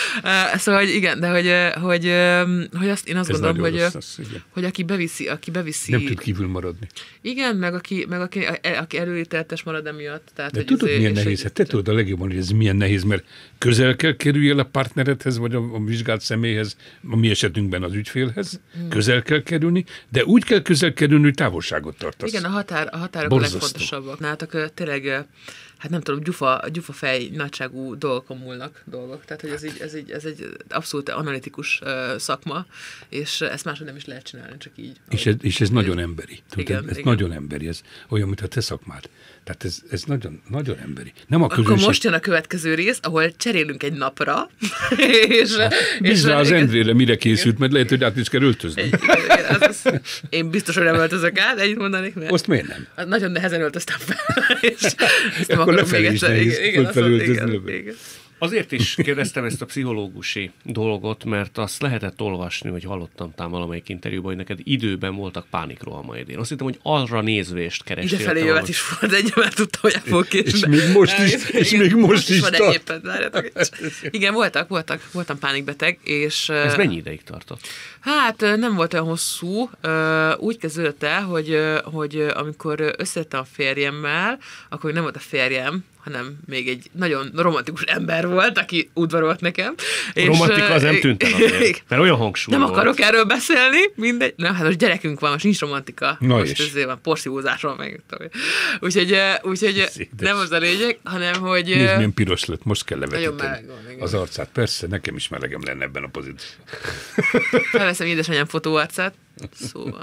Speaker 2: Szóval, hogy igen, de hogy azt, én azt
Speaker 3: Ez
Speaker 2: gondolom,
Speaker 3: nagyon rossz, igen.
Speaker 2: hogy aki beviszi...
Speaker 3: Nem tud kívül maradni.
Speaker 2: Igen, meg aki előítéletes marad emiatt. Tehát,
Speaker 3: De
Speaker 2: hogy
Speaker 3: tudod, milyen
Speaker 2: és
Speaker 3: nehéz? Hát te tudod a legjobban, hogy ez milyen nehéz, mert közel kell kerüljél a partneredhez, vagy a vizsgált személyhez, a mi esetünkben az ügyfélhez, közel kell kerülni, de úgy kell közel kerülni, hogy távolságot tartasz.
Speaker 2: Igen, a határok a
Speaker 3: Borzasztó.
Speaker 2: legfontosabbak. Nálatok tényleg, hát nem tudom, gyufa fej nagyságú dolgokon múlnak dolgok. Tehát, hogy ez egy abszolút analitikus szakma, és ezt máshogy nem is lehet csinálni, csak így.
Speaker 3: És ez nagyon emberi. Tudod,
Speaker 2: Igen,
Speaker 3: ez
Speaker 2: igen.
Speaker 3: nagyon emberi, ez olyan, mint a te szakmád. Tehát ez nagyon, nagyon emberi. Nem a
Speaker 2: Akkor
Speaker 3: közönség.
Speaker 2: most jön a következő rész, ahol cserélünk egy napra.
Speaker 3: Bízz rá az Endrére, mire készült, mert lehet, hogy át is kell öltözni.
Speaker 2: Én biztos, hogy nem öltözök át, ennyit mondanék, mert
Speaker 3: Azt miért nem?
Speaker 2: nagyon nehezen öltöztem fel. És ezt nem
Speaker 3: Akkor
Speaker 2: akarom
Speaker 3: lefelé
Speaker 2: még
Speaker 3: is
Speaker 2: egyszer.
Speaker 3: nehéz
Speaker 2: Igen, azt mondom,
Speaker 3: fölfelöltözni
Speaker 2: igen,
Speaker 3: lövet.
Speaker 2: igen.
Speaker 1: Azért is kérdeztem ezt a pszichológusi dolgot, mert azt lehetett olvasni, hogy hallottam tám valamelyik interjúban, hogy neked időben voltak pánikrohamaid. Én azt hittem, hogy arra nézvést kerestél.
Speaker 2: Idefelé
Speaker 1: te
Speaker 2: jövet
Speaker 1: valami.
Speaker 2: is volt egy, mert tudtam, hogy el fogok késni.
Speaker 3: És még most is, és még most is
Speaker 2: van
Speaker 3: tart.
Speaker 2: éppen, várjatok. Igen, voltam pánikbeteg, és...
Speaker 1: Ez mennyi ideig tartott?
Speaker 2: Hát nem volt olyan hosszú. Úgy kezdődött el, hogy amikor összejöttem a férjemmel, akkor nem volt a férjem, hanem még egy nagyon romantikus ember volt, aki udvarolt nekem.
Speaker 1: Romantika az nem tűnt el azért, mert olyan hangsúly
Speaker 2: Nem
Speaker 1: volt.
Speaker 2: akarok erről beszélni, mindegy. Na, hát most gyerekünk van, most nincs romantika.
Speaker 3: Na
Speaker 2: most
Speaker 3: és?
Speaker 2: ezért van porszívózásról meg. Úgyhogy nem az a lényeg, hanem hogy...
Speaker 3: Nézd, milyen piros lett, most kell
Speaker 2: Nagyon
Speaker 3: levetíteni
Speaker 2: meleg van, igen.
Speaker 3: az arcát. Persze, nekem is melegem lenne ebben a pozícióban.
Speaker 2: Felveszem édesanyám fotóarcát. Szóval.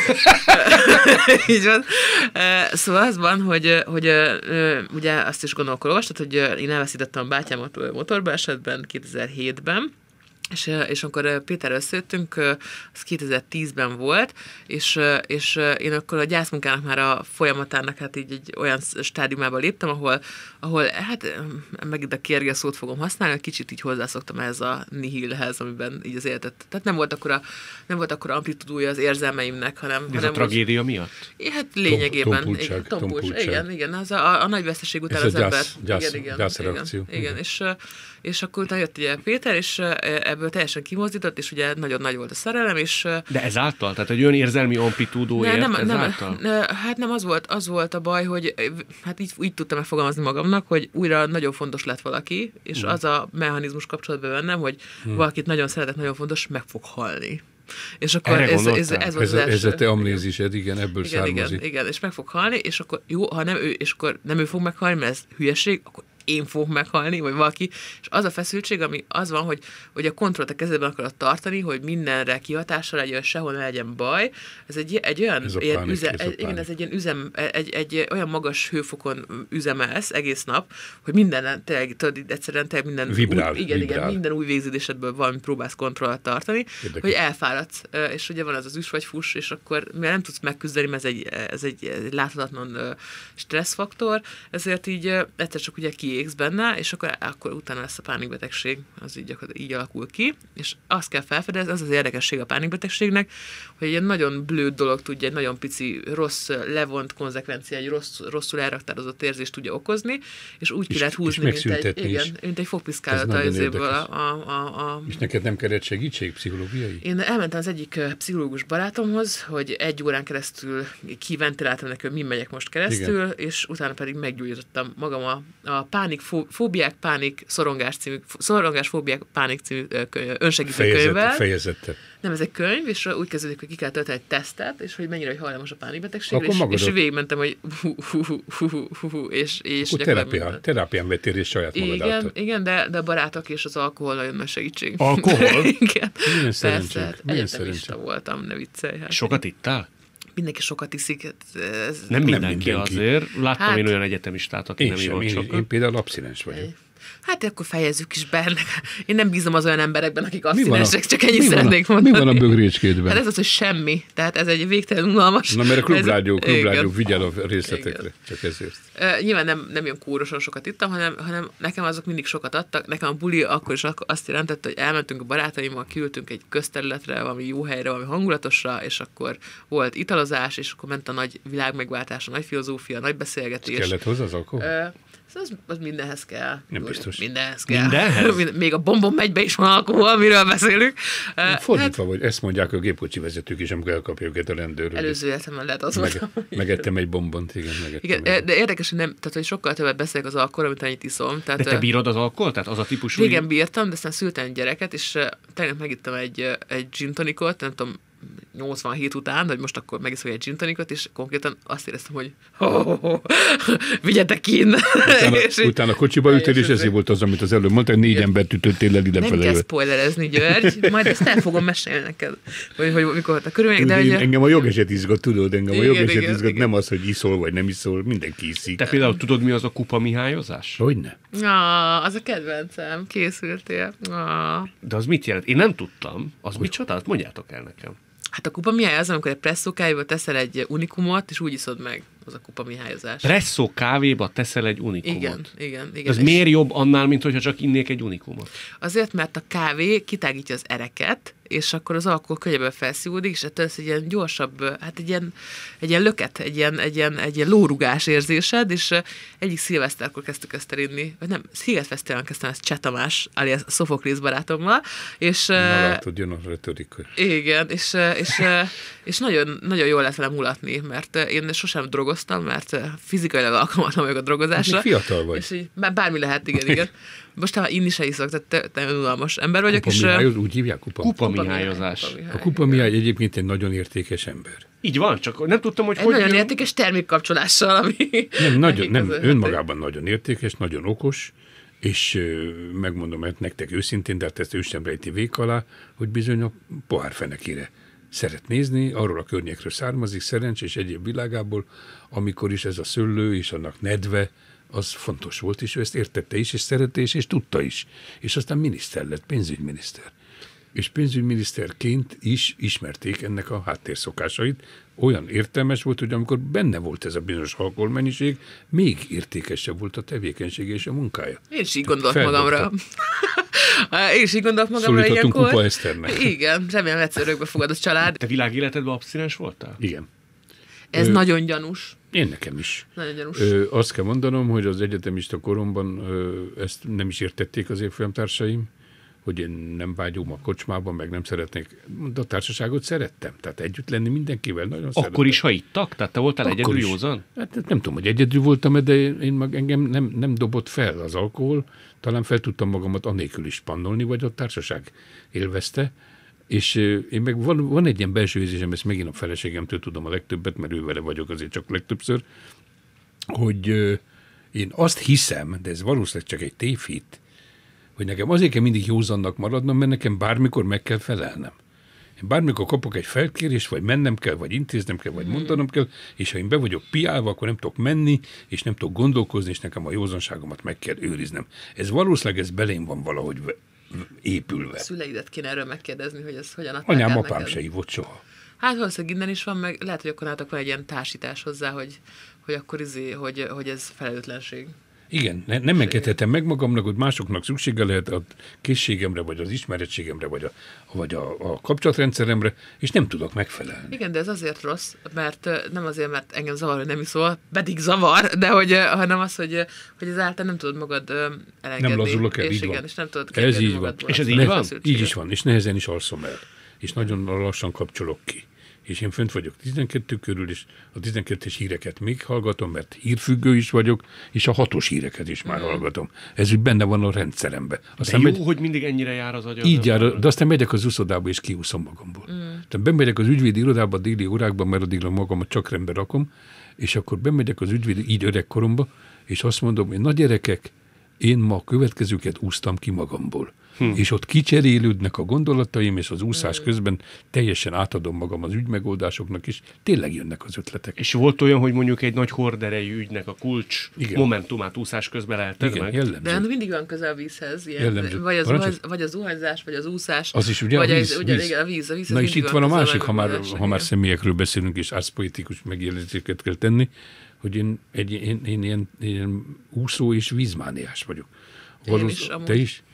Speaker 2: Így van. Szóval az van, hogy ugye azt is gondolom, olvastad, hogy én elveszítettem a bátyámat motorbalesetben 2007-ben, és amikor Péterrel összejöttünk, az 2010-ben volt, és én akkor a gyászmunkának már a folyamatának hát így egy olyan stádiumába léptem, ahol hát megint a kérge szót fogom használni, hogy kicsit így hozzászoktam ehhez a nihilhez, amiben így az életet. Tehát nem volt akkora amplitudója az érzelmeimnek, hanem...
Speaker 1: Ez a tragédia miatt?
Speaker 2: Hát lényegében.
Speaker 3: Tompultság.
Speaker 2: Igen, az a nagy veszteség után
Speaker 3: Ez
Speaker 2: az
Speaker 3: a
Speaker 2: ember...
Speaker 3: gyászreakció.
Speaker 2: Igen, és akkor utána jött ugye Péter, és ebből teljesen kimozdított, és ugye nagyon nagy volt a szerelem, és...
Speaker 1: De ezáltal? Tehát egy olyan érzelmi amplitúdó ért ezáltal?
Speaker 2: Hát nem, az volt a baj, hogy hát így tudtam megfogalmazni magamnak, hogy újra nagyon fontos lett valaki, és az a mechanizmus kapcsolatban bennem, hogy valakit nagyon szeretek, nagyon fontos, meg fog halni. És akkor ez volt az első.
Speaker 3: Ez a te amnézised, igen, ebből származik.
Speaker 2: Igen, és meg fog halni, és akkor jó, ha nem ő, és akkor nem ő fog meghalni, mert ez hülyeség, akkor én fogok meghalni, vagy valaki, és az a feszültség, ami az van, hogy a kontrollt a kezedben akarod tartani, hogy mindenre kihatással legyen, sehol ne legyen baj. Ez egy olyan egy olyan magas hőfokon üzemelsz egész nap, hogy minden egyszerűen minden
Speaker 3: vibrál,
Speaker 2: igen, minden új végződésedből valamit próbálsz kontrollt tartani, hogy elfáradsz, és ugye van az üs vagy fuss, és akkor mivel nem tudsz megküzdeni, mert ez egy láthatatlan stresszfaktor, ezért így egyszer csak ugye kiégsz benne, és akkor utána lesz a pánikbetegség, az így alakul ki, és azt kell felfedezni, az érdekesség a pánikbetegségnek, hogy egy nagyon blőd dolog tudja, egy nagyon pici, rossz levont konzekvencia, egy rosszul elraktározott érzést tudja okozni, és úgy ki lehet húzni, mint egy fogpiszkálat az évből.
Speaker 3: És neked nem kellett segítség pszichológiai?
Speaker 2: Én elmentem az egyik pszichológus barátomhoz, hogy 1 órán keresztül kiventiláltam neki, hogy mi megyek most keresztül, igen. És utána pedig meggyógyítottam magam a Fóbiák, pánik, szorongás, fóbiák, pánik című önsegítő könyvvel.
Speaker 3: Fejezettel.
Speaker 2: Nem, ez egy könyv, és úgy kezdődik, hogy ki kell tölteni egy tesztet, és hogy mennyire hajlamos a pánikbetegségre, és végigmentem, hogy és
Speaker 3: terápián vettél és saját magad által.
Speaker 2: Igen, de a barátok és az alkohol nagyon nagy segítség.
Speaker 1: Alkohol?
Speaker 2: Igen.
Speaker 3: Milyen szerencség.
Speaker 2: Egyetemista voltam, ne viccelj.
Speaker 1: Sokat ittál?
Speaker 2: Mindenki sokat iszik.
Speaker 1: Nem mindenki azért. Láttam én olyan egyetemistát, aki nem ívott sokat.
Speaker 3: Én például abszinens vagyok.
Speaker 2: Hát akkor fejezzük is be. Én nem bízom az olyan emberekben, akik abszinensek, csak ennyit szeretnék
Speaker 3: mondani. Mi van a bögrécskédben?
Speaker 2: Hát ez az, hogy semmi. Tehát ez egy végtelen unalmas.
Speaker 3: Na, mert a klubrádió vigyel a részletekre. Igen. Csak ezért.
Speaker 2: Nyilván nem ilyen kórosan sokat ittam, hanem nekem azok mindig sokat adtak. Nekem a buli akkor is azt jelentette, hogy elmentünk a barátaimmal, kiültünk egy közterületre, valami jó helyre, valami hangulatosra, és akkor volt italozás, és akkor ment a nagy világmegváltás, a nagy filozófia, a nagy beszélgetés.
Speaker 3: Kellett hozzá az alkohol?
Speaker 2: Az mindenhez kell.
Speaker 3: Nem biztos.
Speaker 2: Mindenhez kell.
Speaker 1: Mindenhez?
Speaker 2: Még a bombonmegybe is van alkohol, amiről beszélünk.
Speaker 3: Fordítva vagy, ezt mondják a gépkocsi vezetők is, amikor elkapja őket a rendőr.
Speaker 2: Előző életemben lehet az volt.
Speaker 3: Megettem egy bombont, igen.
Speaker 2: De érdekes, hogy nem, tehát hogy sokkal többet beszélek az alkoholról, mint annyit iszom. Tehát,
Speaker 1: De te bírod az alkoholt? Tehát az a típusú...
Speaker 2: Régen bírtam, de aztán szültem egy gyereket, és tegnap megittem egy gin tonicot, nem tudom, 87 után, hogy most akkor megiszok egy gin tonicot, és konkrétan azt éreztem, hogy vigyetek ki innen.
Speaker 3: Utána kocsiba ültél, és ezért volt az, amit az előbb mondtál, 4 embert ütöttél el idefele.
Speaker 2: Nem kell spoilerezni, György, majd ezt el fogom mesélni neked, hogy mikor volt a körülmények. De hogy...
Speaker 3: Engem a jogeset izgat, tudod, engem a jogeset izgat, nem az, hogy iszol vagy nem iszol, mindenki iszik.
Speaker 1: Te például tudod, mi az a kupa mihályozás?
Speaker 3: Hogyne?
Speaker 2: Az a kedvencem, készültél.
Speaker 1: De az mit jelent? Én nem tudtam. Az micsoda? Azt mondjátok el nekem.
Speaker 2: Hát a kupa mihály az, amikor egy presszó kávéba teszel egy unikumot, és úgy iszod meg. Az a kupa mihályozás.
Speaker 1: Presszó kávéba teszel egy unikumot.
Speaker 2: Igen.
Speaker 1: Ez miért jobb annál, mint hogyha csak innék egy unikumot?
Speaker 2: Azért, mert a kávé kitágítja az ereket, és akkor az alkohol könnyebben felszívódik, és ettől ez egy ilyen gyorsabb, hát egy ilyen löket, egy ilyen lórugás érzésed, és egyik szilveszterkor kezdtük ezt el inni, vagy nem, Szigetfesztiválon kezdtem ezt Cseh Tamás, alias Szofoklész barátommal, és...
Speaker 3: Na látod, jön a retorika.
Speaker 2: Igen, és nagyon, nagyon jól lehet vele mulatni, mert én sosem drogoztam, mert fizikailag alkalmatlan vagyok a drogozásra.
Speaker 3: Hát fiatal vagy.
Speaker 2: És így, bármi lehet, igen. Most már inni se iszok, tehát nagyon unalmas ember vagyok.
Speaker 3: Kupa mihályozás, úgy hívják
Speaker 1: kupa mihályozás.
Speaker 3: A kupa mihály egyébként egy nagyon értékes ember.
Speaker 1: Így van, csak nem tudtam, hogy
Speaker 2: egy nagyon értékes termékkapcsolással, ami...
Speaker 3: Nem, önmagában nagyon értékes, nagyon okos, és megmondom nektek őszintén, de hát ezt ő sem rejti vék alá, hogy bizony a pohár fenekére szeret nézni, arról a környékről származik, szerencsés egyéb világából, amikor is ez a szőlő és annak nedve, az fontos volt, és ő ezt értette is, és szerette is, és tudta is. És aztán miniszter lett, pénzügyminiszter. És pénzügyminiszterként is ismerték ennek a háttérszokásait. Olyan értelmes volt, hogy amikor benne volt ez a bizonyos alkoholmennyiség, még értékesebb volt a tevékenysége és a munkája.
Speaker 2: Én is így gondolok magamra. Én is így gondolok magamra
Speaker 3: szólítottunk
Speaker 2: ilyenkor.
Speaker 3: Kupa Eszternek.
Speaker 2: Igen, remélem egyszer örökbe fogad a család.
Speaker 1: Te világéletedben abszinens voltál?
Speaker 3: Igen.
Speaker 2: Ez nagyon gyanús.
Speaker 3: Én nekem is.
Speaker 2: Nagyon gyanús.
Speaker 3: Azt kell mondanom, hogy az egyetemista koromban ezt nem is értették az évfolyamtársaim, hogy én nem vágyom a kocsmában, meg nem szeretnék, de a társaságot szerettem. Tehát együtt lenni mindenkivel nagyon szerettem.
Speaker 1: Akkor is, ha ittak? Tehát te voltál egyedül józan?
Speaker 3: Hát nem tudom, hogy egyedül voltam, de engem nem dobott fel az alkohol. Talán fel tudtam magamat anélkül is pannolni, vagy a társaság élvezte. És én meg van egy ilyen belső érzésem, ezt megint a feleségemtől tudom a legtöbbet, mert ő vele vagyok azért csak legtöbbször, hogy én azt hiszem, de ez valószínűleg csak egy tévhit, hogy nekem azért kell mindig józannak maradnom, mert nekem bármikor meg kell felelnem. Én bármikor kapok egy felkérést, vagy mennem kell, vagy intéznem kell, vagy mondanom kell, és ha én be vagyok piálva, akkor nem tudok menni, és nem tudok gondolkozni, és nekem a józanságomat meg kell őriznem. Ez valószínűleg ez belém van valahogy épülve.
Speaker 2: A szüleidet kéne erről megkérdezni, hogy ez hogyan adták
Speaker 3: Anyám,
Speaker 2: át
Speaker 3: apám
Speaker 2: neked.
Speaker 3: se hívott soha.
Speaker 2: Hát valószínűleg innen is van, meg lehet, hogy akkor nálatok van egy ilyen társítás hozzá, hogy akkor hogy ez felelőtlenség.
Speaker 3: Igen, nem engedhetem meg magamnak, hogy másoknak szüksége lehet a készségemre, vagy az ismerettségemre, vagy a kapcsolatrendszeremre, és nem tudok megfelelni.
Speaker 2: Igen, de ez azért rossz, mert nem azért, mert engem zavar, hogy nem iszol, pedig zavar, de hanem az, hogy ezáltal nem tudod magad elengedni.
Speaker 3: Nem lazulok el,
Speaker 2: és
Speaker 3: így
Speaker 2: igen,
Speaker 3: van.
Speaker 2: És nem tudod
Speaker 3: Ez így van.
Speaker 2: magadból.
Speaker 1: És ez így van?
Speaker 3: Így is van, és nehezen is alszom el. És nagyon lassan kapcsolok ki. És én fönt vagyok 12 körül, és a 12-es híreket még hallgatom, mert hírfüggő is vagyok, és a 6-os híreket is már hallgatom. Ez úgy benne van a rendszeremben.
Speaker 1: Aztán jó, hogy mindig ennyire jár az agyam.
Speaker 3: Így jár, de aztán megyek az uszodába, és kiúszom magamból. Tehát bemegyek az ügyvédi irodába a déli órákban, mert addigra magamat csak rendbe rakom, és akkor bemegyek az ügyvédi, így öregkoromba, és azt mondom, hogy na gyerekek, én ma a következőket úsztam ki magamból. És ott kicserélődnek a gondolataim, és az úszás közben teljesen átadom magam az ügymegoldásoknak, és tényleg jönnek az ötletek.
Speaker 1: És volt olyan, hogy mondjuk egy nagy horderejű ügynek a kulcs momentumát úszás közben lelted meg?
Speaker 3: Jellemző.
Speaker 2: De mindig van közel a vízhez.
Speaker 3: Jellemző.
Speaker 2: Vagy az zuhanyzás, vagy az úszás.
Speaker 3: Az is ugye
Speaker 2: vagy
Speaker 3: a víz.
Speaker 2: Igen, a víz
Speaker 3: Na és itt van a másik, ha már
Speaker 2: személyek.
Speaker 3: személyekről beszélünk, és árszpoetikus megjelentéseket kell tenni, hogy én ilyen úszó és vízmániás vagyok.
Speaker 2: Én is, amúgy.
Speaker 3: Te is?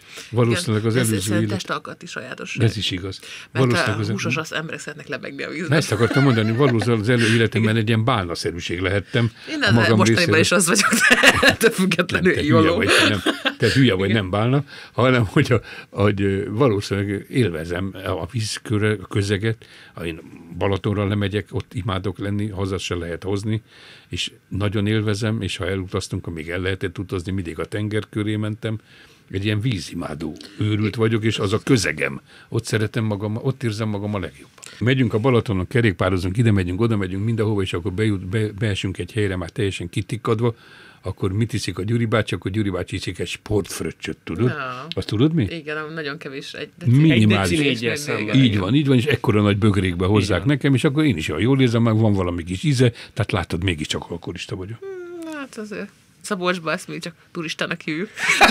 Speaker 3: Valószínűleg az előző
Speaker 2: élet... testalkati sajátosság.
Speaker 3: Ez is igaz.
Speaker 2: Mert a húsos az emberek szeretnek lebegni a vízben.
Speaker 3: Ezt akartam mondani, valószínűleg az előéletemben egy ilyen bálnaszerűség lehettem.
Speaker 2: Én mostaniban is az vagyok, de függetlenül jól.
Speaker 3: Te hülye vagy, nem bálna, hanem hogy valószínűleg élvezem a vízközeget, én Balatonra lemegyek, ott imádok lenni, haza se lehet hozni, és nagyon élvezem, és ha elutaztunk, amíg el lehetett utazni, mindig a tenger köré mentem, egy ilyen vízimádó őrült vagyok, és az a közegem. Ott szeretem magam, ott érzem magam a legjobban. Megyünk a Balatonon, kerékpározunk, ide megyünk, oda megyünk, mindenhova, és akkor beesünk egy helyre, már teljesen kitikkadva, akkor mit iszik a Gyuri bácsi, akkor Gyuri bácsi iszik egy sportfröccsöt, tudod?
Speaker 2: Ja.
Speaker 3: Azt tudod mi?
Speaker 2: Igen, nagyon kevés.
Speaker 3: Minimális. Így van, és ekkora nagy bögrékbe hozzák nekem, és akkor én is jól érzem, meg van valami kis íze, tehát látod, mégiscsak alkoholista vagyok.
Speaker 2: Hát azért Szabolcsba ezt még csak turistának hívjuk.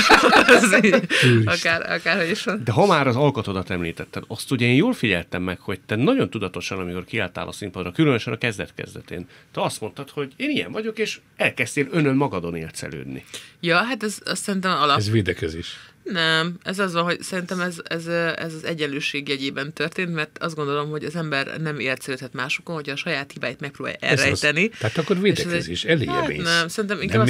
Speaker 2: Akárhogy is van.
Speaker 1: De ha már az alkatodat említetted, azt ugye én jól figyeltem meg, hogy te nagyon tudatosan, amikor kiálltál a színpadra, különösen a kezdet-kezdetén, te azt mondtad, hogy én ilyen vagyok, és elkezdtél önön magadon élcelődni.
Speaker 2: Ja, hát ez azt szerintem alap.
Speaker 3: Ez védekezés.
Speaker 2: Nem, ez az van, hogy szerintem ez az egyenlőség jegyében történt, mert azt gondolom, hogy az ember nem ércelődhet másokon, hogy a saját hibáit megpróbálja elrejteni.
Speaker 3: Tehát akkor védekezés, eléje mész.
Speaker 2: Nem, szerintem inkább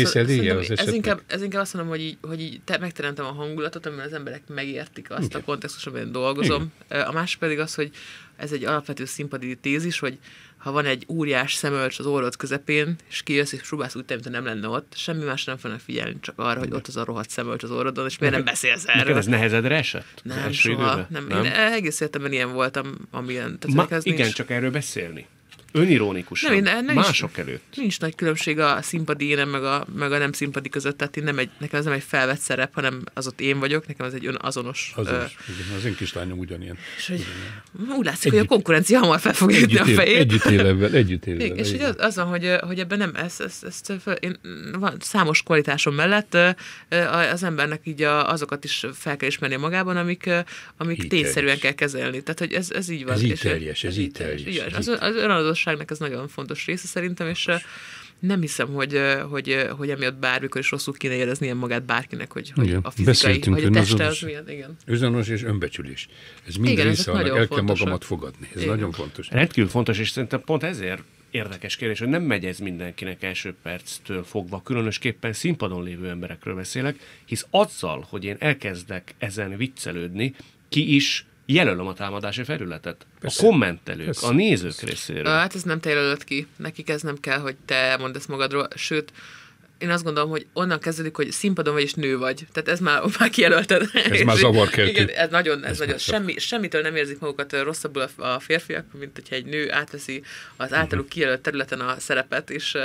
Speaker 2: ez inkább azt mondom, hogy így megteremtem a hangulatot, amiben az emberek megértik azt a kontextust, amiben dolgozom. A másik pedig az, hogy ez egy alapvető színpadi tézis, hogy ha van egy óriás szemölcs az orrod közepén, és kijössz, és próbálsz úgy tenni, hogy nem lenne ott, semmi más nem fognak figyelni, csak arra, hogy ott az a rohadt szemölcs az orrodon, és miért nem beszélsz erről.
Speaker 1: Neked ez nehezedre esett?
Speaker 2: Nem, soha. Nem. Én egész életemben ilyen voltam, amilyen.
Speaker 1: Igen, csak erről beszélni. Önironikusan. Mások előtt.
Speaker 2: Nincs nagy különbség a színpadi énem, meg a nem színpadi között, tehát nekem ez nem egy felvett szerep, hanem az ott én vagyok, nekem ez egy önazonos.
Speaker 3: Igen, az én kislányom ugyanilyen.
Speaker 2: És hogy úgy látszik, hogy a konkurencia hamar fel fog jutni a fejét.
Speaker 3: Együtt élve.
Speaker 2: És hogy az van, hogy ebben nem, én van számos kvalitásom mellett az embernek így azokat is fel kell ismerni magában, amik tényszerűen kell kezelni. Tehát, hogy ez így van.
Speaker 3: Ez így teljes.
Speaker 2: Az önazonosságnak ez nagyon fontos része szerintem, és nem hiszem, hogy emiatt bármikor is rosszul kéne éreznie magát bárkinek, hogy a fizikai, hogy a teste az milyen. Igen.
Speaker 3: Önazonos és önbecsülés. Ez mind része annak, el kell magamat fogadni. Ez nagyon fontos.
Speaker 1: Rendkívül fontos, és szerintem pont ezért érdekes kérdés, hogy nem megy ez mindenkinek első perctől fogva, különösképpen színpadon lévő emberekről beszélek, hisz azzal, hogy én elkezdek ezen viccelődni, ki is jelölöm a támadási felületet. Persze. A kommentelők, persze. A nézők részéről.
Speaker 2: Hát ez nem te jelölöd ki. Nekik ez nem kell, hogy te mondd ezt magadról. Sőt, én azt gondolom, hogy onnan kezdődik, hogy színpadon vagy és nő vagy. Tehát ez már kijelölted.
Speaker 3: Ez már zavarkeltő.
Speaker 2: Igen, ez nagyon. Semmitől nem érzik magukat rosszabbul a férfiak, mint hogyha egy nő átveszi az általuk kijelölt területen a szerepet, és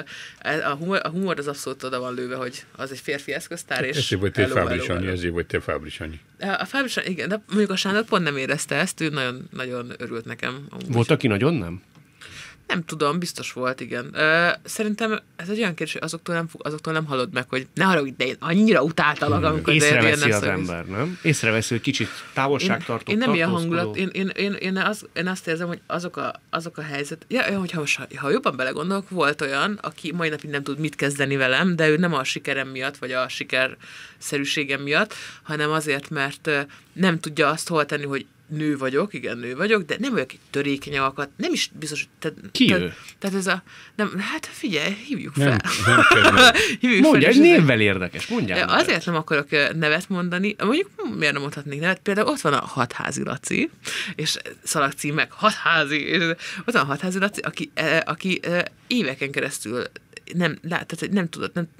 Speaker 2: a humor az abszolút oda van lőve, hogy az egy férfi eszköztár, és
Speaker 3: ezért vagy te Fábris Annyi, ezért vagy te Fábris Annyi.
Speaker 2: A Fábris Annyi, igen, de mondjuk a Sándor pont nem érezte ezt, ő nagyon, nagyon örült nekem.
Speaker 1: Volt, aki nagyon nem?
Speaker 2: Nem tudom, biztos volt, igen. Szerintem ez egy olyan kérdés, hogy azoktól nem hallod meg, hogy ne haragudj, de én annyira utáltalak, amikor
Speaker 1: észreveszi az ember, nem? Észreveszi, hogy kicsit távolságtartó.
Speaker 2: Én nem ilyen hangulat. Én azt érzem, hogy azok a helyzet. Ja, ha jobban belegondolok, volt olyan, aki mai napig nem tud mit kezdeni velem, de ő nem a sikerem miatt, vagy a sikerszerűségem miatt, hanem azért, mert nem tudja azt hol tenni, hogy nő vagyok, de nem vagyok egy törékeny alkat, nem is biztos,
Speaker 1: ki ő?
Speaker 2: Tehát ez hát figyelj, hívjuk fel.
Speaker 1: Mondja, egy névvel érdekes, mondjál.
Speaker 2: Azért nem akarok nevet mondani, mondjuk miért nem mondhatnék nevet, például ott van a Hatházi Laci, és szalagcím meg Hatházi, és ott van a Hatházi Laci, aki éveken keresztül nem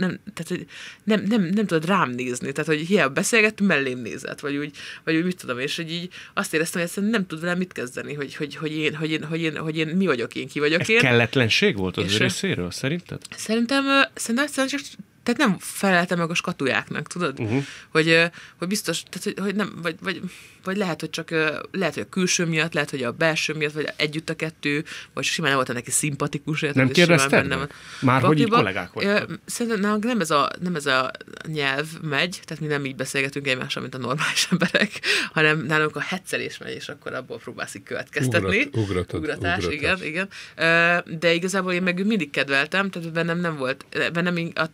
Speaker 2: tudod rám nézni, tehát hogy hiába beszélgettünk, mellém nézett, vagy úgy mit tudom, és hogy így azt éreztem, hogy nem tud velem mit kezdeni, hogy én mi vagyok én, ki vagyok
Speaker 1: ez
Speaker 2: én. Ez
Speaker 1: kelletlenség volt az részéről, szerinted?
Speaker 2: Szerintem csak tehát nem feleltem meg a skatujáknak, tudod? Hogy biztos, tehát, hogy nem, vagy lehet, hogy csak lehet, hogy a külső miatt, lehet, hogy a belső miatt, vagy együtt a kettő, vagy simán nem volt neki szimpatikus.
Speaker 1: Nem kérdezted? Már hogy így kollégák vagytok?
Speaker 2: Szerintem nem ez a nyelv megy, tehát mi nem így beszélgetünk egymással, mint a normális emberek, hanem nálunk a heccelés megy, és akkor abból próbálsz így következtetni. Ugratás. Igen. De igazából én meg mindig kedveltem, tehát bennem nem volt, bennem a türelmérzés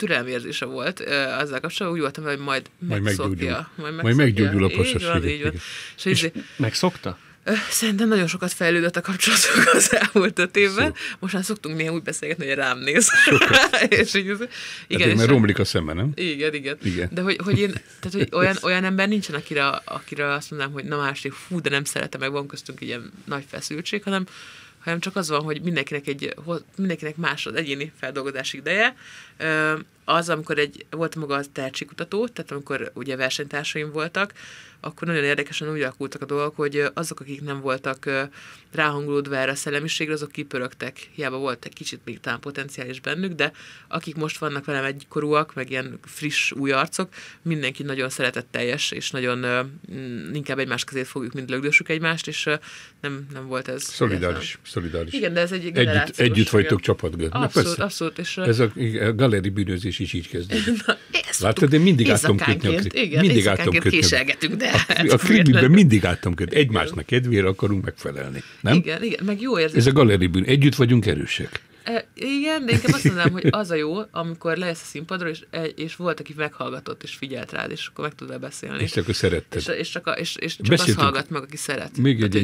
Speaker 2: érzése volt azzal kapcsolatban, úgy voltam, hogy majd megszokja.
Speaker 3: Majd meggyógyul a pasasság.
Speaker 2: Így van.
Speaker 1: És megszokta?
Speaker 2: Szerintem nagyon sokat fejlődött a kapcsolatunk az elmúlt 5 évben. Most már szoktunk néha úgy beszélgetni, hogy rám néz. És így,
Speaker 3: igen, mert romlik a szeme, nem?
Speaker 2: Igen. De hogy én, tehát, hogy olyan ember nincsen, akire azt mondanám, hogy na másik, fú, de nem szeretem, meg van köztünk ilyen nagy feszültség, hanem csak az van, hogy mindenkinek más az egyéni feldolgozási ideje. Az, amikor volt maga a tehetségkutató, tehát amikor ugye versenytársaim voltak, akkor nagyon érdekesen úgy alakultak a dolgok, hogy azok, akik nem voltak ráhangolódva erre a szellemiségre, azok kipörögtek. Hiába volt egy kicsit még talán potenciális bennük, de akik most vannak velem egykorúak, meg ilyen friss új arcok, mindenki nagyon szeretetteljes, és nagyon inkább egymás kezét fogjuk, mint lögdössük egymást, és nem volt ez.
Speaker 3: Szolidáris.
Speaker 2: Igen, de ez egy generációs.
Speaker 3: Együtt vagytok csapatgőt.
Speaker 2: Abszolút. És,
Speaker 3: ez a galeri bűnözés is így kezdődik. Látod, én mindig álltam kötni.
Speaker 2: Mindig álltam kötni. Késelgetünk, de
Speaker 3: a krimiben mindig álltam kötni. Egymásnak kedvére akarunk megfelelni. Nem?
Speaker 2: Igen, meg jó érzés.
Speaker 3: Ez a galeri bűn. Együtt vagyunk erősek.
Speaker 2: Igen, de inkább azt mondanám, hogy az a jó, amikor lejössz a színpadra, és volt, aki meghallgatott, és figyelt rád, és akkor meg tud vele beszélni.
Speaker 3: És akkor szeretted.
Speaker 2: És csak azt hallgat meg, aki szeret.
Speaker 3: Még egy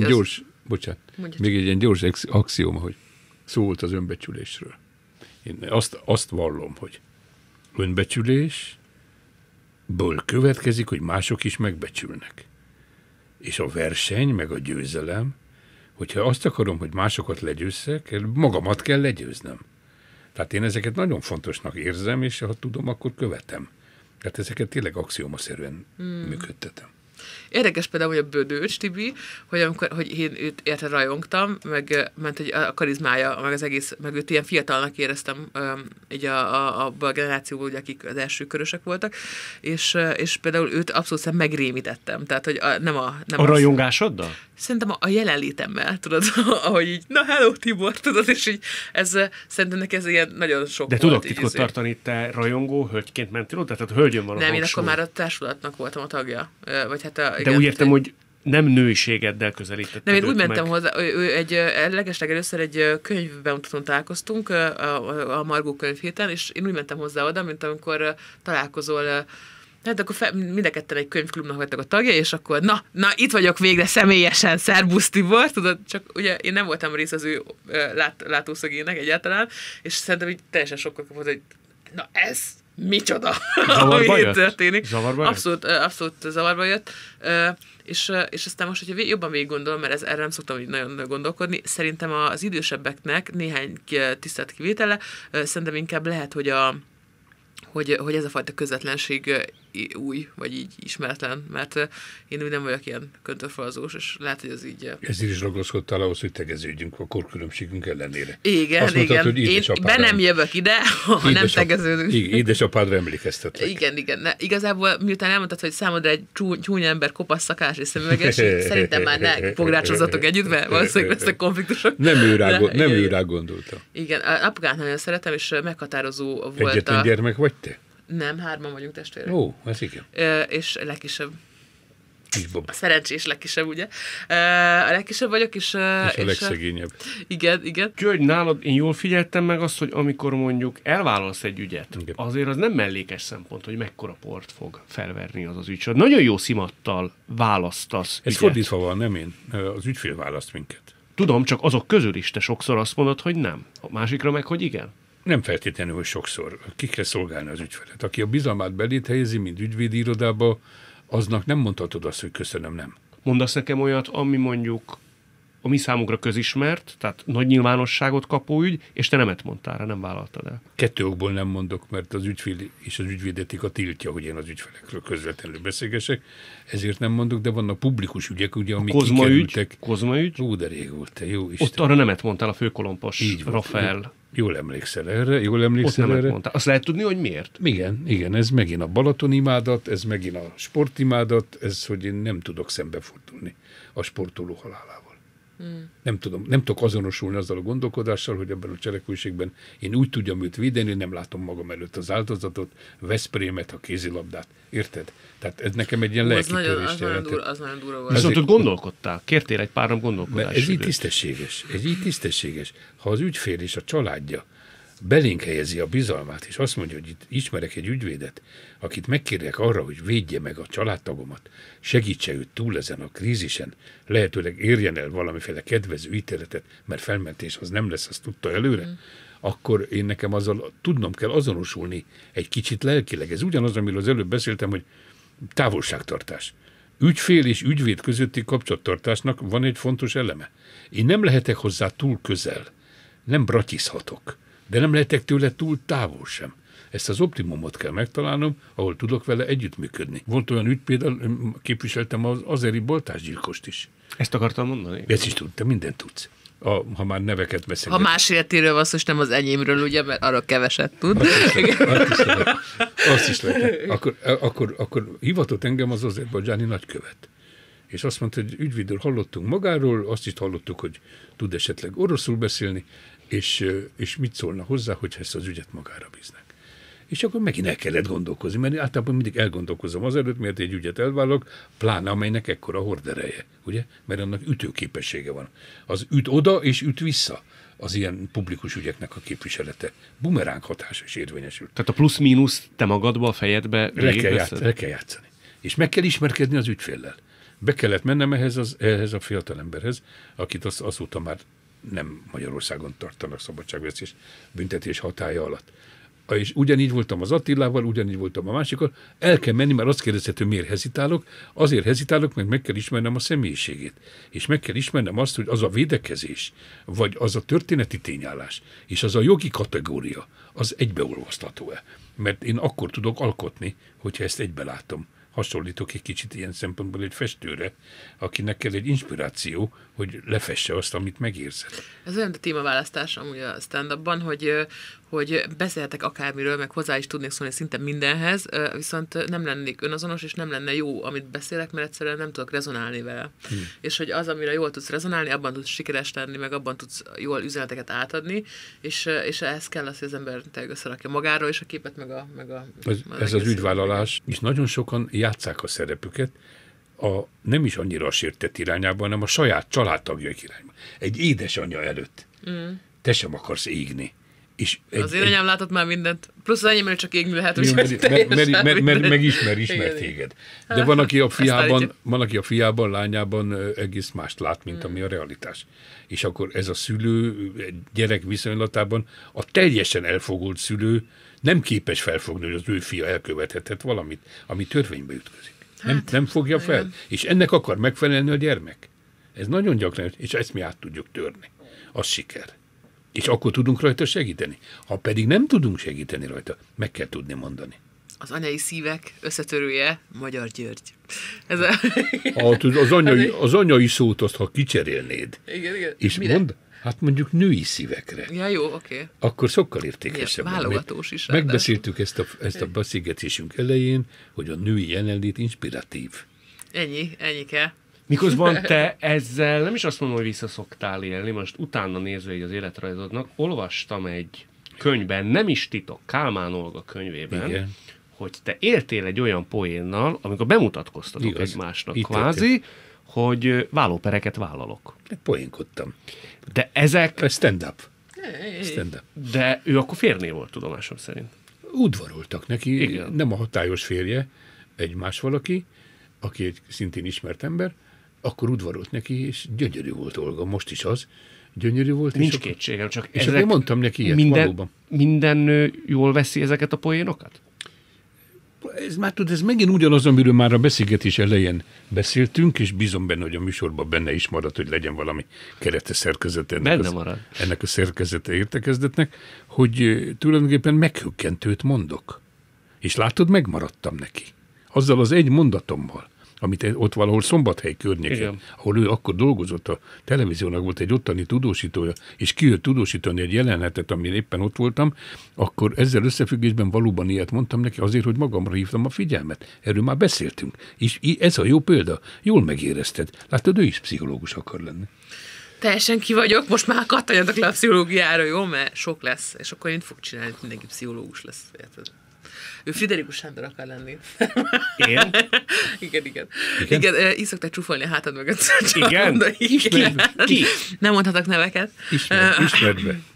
Speaker 3: ilyen gyors axióma, hogy szó volt az önbecsülésről. Én azt vallom, hogy önbecsülésből következik, hogy mások is megbecsülnek. És a verseny, meg a győzelem, hogyha azt akarom, hogy másokat legyőzzek, magamat kell legyőznöm. Tehát én ezeket nagyon fontosnak érzem, és ha tudom, akkor követem. Tehát ezeket tényleg axiómaszerűen működtetem.
Speaker 2: Érdekes például, hogy a Bödöcs Tibi, hogy én őt érte rajongtam, meg ment a karizmája, meg az egész, meg őt ilyen fiatalnak éreztem így abban a generációban, ugye, akik az első körösek voltak, és például őt abszolút megrémítettem. Tehát, hogy nem a
Speaker 1: rajongásoddal?
Speaker 2: Szerintem a jelenlétemmel, tudod, ahogy így, na hello Tibor, tudod, és így szerintem neki ez ilyen nagyon sok
Speaker 1: de tudok titkot tartani, te rajongó hölgyként mentél oda? Tehát a hölgyön van a
Speaker 2: nem, én akkor már a társulatnak voltam a tagja. Vagy hát
Speaker 1: de úgy értem, hogy nem nőiségeddel közelítetted.
Speaker 2: Nem, én úgy mentem hozzá, legeslegelőször egy könyvbemutatón találkoztunk a Margó könyvhéten, és én úgy mentem hozzá oda, mint amikor találkozol. Tehát akkor mind a ketten egy könyvklubnak vagytok a tagja, és akkor na, itt vagyok végre személyesen, szerbusz Tibor, tudod, csak ugye én nem voltam rész az ő látószögének egyáltalán, és szerintem így teljesen sokkal kapott, hogy na ez micsoda, ami történik. Abszolút zavarba jött. És aztán most, hogyha jobban végig gondolom, mert erre nem szoktam így nagyon gondolkodni, szerintem az idősebbeknek néhány tisztelt kivétele, szerintem inkább lehet, hogy ez a fajta közvetlenség új, vagy így ismeretlen, mert én úgy nem vagyok ilyen köntörfalazós, és lehet, hogy ez így...
Speaker 3: Ezért is ragaszkodtál ahhoz, hogy tegeződjünk a korkülönbségünk ellenére.
Speaker 2: Igen,
Speaker 3: azt mondtad, hogy
Speaker 2: én be nem jövök ide, ha nem tegeződünk.
Speaker 3: Édesapádra emlékeztetlek.
Speaker 2: Igen. Igazából miután elmondtad, hogy számodra egy csúnya ember, kopasz, szakás és szemüveges, szerintem már ne pográcsozzatok együtt, mert valószínűleg lesznek konfliktusok.
Speaker 3: Nem ő rá gondolta.
Speaker 2: Igen, apukát nagyon szeretem, és meghatározó volt
Speaker 3: egyetlen gyermek vagy te?
Speaker 2: Nem, 3 vagyunk testvérek.
Speaker 3: Ó, ez igen.
Speaker 2: És legkisebb.
Speaker 3: A
Speaker 2: szerencsés legkisebb, ugye? A legkisebb vagyok, és
Speaker 3: a legszegényebb.
Speaker 2: Igen.
Speaker 1: György, nálad én jól figyeltem meg azt, hogy amikor mondjuk elvállalsz egy ügyet, igen, azért az nem mellékes szempont, hogy mekkora port fog felverni az ügy. Nagyon jó szimattal választasz
Speaker 3: Ez ügyet. Fordítva van, nem én. Az ügyfél választ minket.
Speaker 1: Tudom, csak azok közül is te sokszor azt mondod, hogy nem. A másikra meg, hogy igen.
Speaker 3: Nem feltétlenül, hogy sokszor. Ki kell szolgálni az ügyfelet. Aki a bizalmát belét helyezi, mint ügyvédi irodába, aznak nem mondhatod azt, hogy köszönöm, nem.
Speaker 1: Mondasz nekem olyat, ami mondjuk a mi számunkra közismert, tehát nagy nyilvánosságot kapó ügy, és te nemet mondtál rá, nem vállaltad el.
Speaker 3: 2 okból nem mondok, mert az ügyfél és az ügyvédetika tiltja, hogy én az ügyfelekről közvetlenül beszélgessek, ezért nem mondok, de vannak publikus ügyek, ugye, amik kikerültek.
Speaker 1: Kozma ügy?
Speaker 3: Ó, de rég volt, te jó Isten.
Speaker 1: Ott arra nemet mondtál, a főkolompos Rafael.
Speaker 3: Jól emlékszel erre, Ott
Speaker 1: nemet mondtál. Azt lehet tudni, hogy miért?
Speaker 3: Igen, ez megint a Balaton imádat, ez megint a sportimádat, ez, hogy én nem tudok szembefordulni a sportoló halálával. Nem tudok azonosulni azzal a gondolkodással, hogy ebben a cselekvőségben én úgy tudjam őt védeni, nem látom magam előtt az áldozatot, Veszprémet, a kézilabdát. Érted? Tehát ez nekem egy ilyen lelkitörést jelentett.
Speaker 2: Az nagyon durva volt.
Speaker 1: Viszont ott gondolkodtál? Kértél egy párom gondolkodást?
Speaker 3: Ez így tisztességes. Ha az ügyfél és a családja belénk helyezi a bizalmát, és azt mondja, hogy itt ismerek egy ügyvédet, akit megkérjek arra, hogy védje meg a családtagomat, segítse őt túl ezen a krízisen, lehetőleg érjen el valamiféle kedvező ítéletet, mert felmentés az nem lesz, azt tudta előre, akkor én nekem azzal tudnom kell azonosulni egy kicsit lelkileg. Ez ugyanaz, amiről az előbb beszéltem, hogy távolságtartás. Ügyfél és ügyvéd közötti kapcsolattartásnak van egy fontos eleme. Én nem lehetek hozzá túl közel, nem bratyizhatok, de nem lehetek tőle túl távol sem. Ezt az optimumot kell megtalálnom, ahol tudok vele együttműködni. Volt olyan ügy, például képviseltem az azeri boltásgyilkost is.
Speaker 1: Ezt akartam mondani?
Speaker 3: Ezt is tudtam, mindent tudsz. Ha már neveket beszélünk.
Speaker 2: Ha más életéről van szó, és nem az enyémről, ugye, mert arra keveset tud.
Speaker 3: Azt is lehet. Akkor hivatott engem az azerbajdzsáni nagykövet. És azt mondta, hogy ügyvédről hallottunk magáról, azt is hallottuk, hogy tud esetleg oroszul beszélni, és mit szólna hozzá, hogyha ezt az ügyet magára bíznak. És akkor megint el kellett gondolkozni, mert általában mindig elgondolkozom azelőtt, mert egy ügyet elvállalok, pláne amelynek ekkora hordereje, ugye? Mert annak ütőképessége van. Az üt oda és üt vissza az ilyen publikus ügyeknek a képviselete. Bumeráng hatás is érvényesül.
Speaker 1: Tehát a plusz-mínusz te magadba, a fejedbe
Speaker 3: Le kell játszani. És meg kell ismerkedni az ügyféllel. Be kellett mennem ehhez a fiatalemberhez, akit azóta már nem Magyarországon tartanak szabadságvesztés büntetés hatálya alatt. És ugyanígy voltam az Attilával, ugyanígy voltam a másikkal, el kell menni, mert azt kérdezhető, miért hezitálok. Azért hezitálok, mert meg kell ismernem a személyiségét. És meg kell ismernem azt, hogy az a védekezés, vagy az a történeti tényállás, és az a jogi kategória, az egybeolvasztható-e. Mert én akkor tudok alkotni, hogyha ezt egybe látom. Hasonlítok egy kicsit ilyen szempontból egy festőre, akinek kell egy inspiráció, hogy lefesse azt, amit megérzett.
Speaker 2: Ez olyan a témaválasztás amúgy a stand-upban, hogy beszélhetek akármiről, meg hozzá is tudnék szólni szinte mindenhez, viszont nem lennék önazonos, és nem lenne jó, amit beszélek, mert egyszerűen nem tudok rezonálni vele. És hogy az, amire jól tudsz rezonálni, abban tudsz sikeres lenni, meg abban tudsz jól üzeneteket átadni, és ehhez kell az, hogy az ember összerakja magáról, és a képet, meg a
Speaker 3: ez az ügyvállalás, és nagyon sokan játsszák a szerepüket, nem is annyira a sértett irányában, hanem a saját családtagjaik irányában. Egy édesanyja előtt. Te sem akarsz égni. És
Speaker 2: az én anyám látott már mindent. Plusz az enyém csak égni lehet,
Speaker 3: mert megismer téged. De van, aki a fiában, lányában egész mást lát, mint ami a realitás. És akkor ez a szülő gyerek viszonylatában a teljesen elfogult szülő nem képes felfogni, hogy az ő fia elkövethetett valamit, ami törvénybe ütközik. Nem fogja fel. Igen. És ennek akar megfelelni a gyermek. Ez nagyon gyakran, és ezt mi át tudjuk törni. Az siker. És akkor tudunk rajta segíteni. Ha pedig nem tudunk segíteni rajta, meg kell tudni mondani.
Speaker 2: Az anyai szívek összetörője Magyar György.
Speaker 3: Az anyai szót azt, ha kicserélnéd,
Speaker 2: igen.
Speaker 3: és hát mondjuk női szívekre.
Speaker 2: Ja, jó, oké.
Speaker 3: Akkor sokkal értékesebb.
Speaker 2: Válogatós is.
Speaker 3: Megbeszéltük ezt a beszélgetésünk elején, hogy a női jelenlét inspiratív.
Speaker 2: Ennyi kell.
Speaker 1: Miközben te ezzel nem is azt mondom, hogy visszaszoktál élni, most utána nézve így az életrajzodnak, olvastam egy könyvben, nem is titok, Kálmán Olga könyvében, igen, hogy te éltél egy olyan poénnal, amikor bemutatkoztatok egymásnak kvázi, hogy vállópereket vállalok.
Speaker 3: Poénkodtam.
Speaker 1: De ezek...
Speaker 3: Stand-up.
Speaker 1: De ő akkor férné volt, tudomásom szerint.
Speaker 3: Udvaroltak neki,
Speaker 1: igen,
Speaker 3: nem a hatályos férje, egy más valaki, aki egy szintén ismert ember, akkor udvarolt neki, és gyönyörű volt Olga, most is az. Gyönyörű volt.
Speaker 1: Nincs kétségem, csak
Speaker 3: és akkor mondtam neki ilyet, valóban.
Speaker 1: Minden nő jól veszi ezeket a poénokat?
Speaker 3: Ez megint ugyanaz, amiről már a beszélgetés elején beszéltünk, és bízom benne, hogy a műsorban benne is marad, hogy legyen valami kerete szerkezete ennek a szerkezete értekezletnek, hogy tulajdonképpen meghökkentőt mondok. És látod, megmaradtam neki. Azzal az egy mondatommal, amit ott valahol Szombathely környéken, ahol ő akkor dolgozott, a televíziónak volt egy ottani tudósítója, és kijött tudósítani egy jelenetet, amin éppen ott voltam, akkor ezzel összefüggésben valóban ilyet mondtam neki, azért, hogy magamra hívtam a figyelmet. Erről már beszéltünk. És ez a jó példa. Jól megérezted. Láttad, ő is pszichológus akar lenni.
Speaker 2: Teljesen ki vagyok, most már kattanjatok le a pszichológiára, jó? Mert sok lesz, és akkor én fog csinálni, mindenki pszichológus lesz. Érted? Ő Friderikus Sándor akar lenni.
Speaker 1: Én?
Speaker 2: Igen, így szokták csúfolni a hátad mögött.
Speaker 1: Igen?
Speaker 2: Igen. Ki? Nem mondhatok neveket.
Speaker 3: Ismerd be.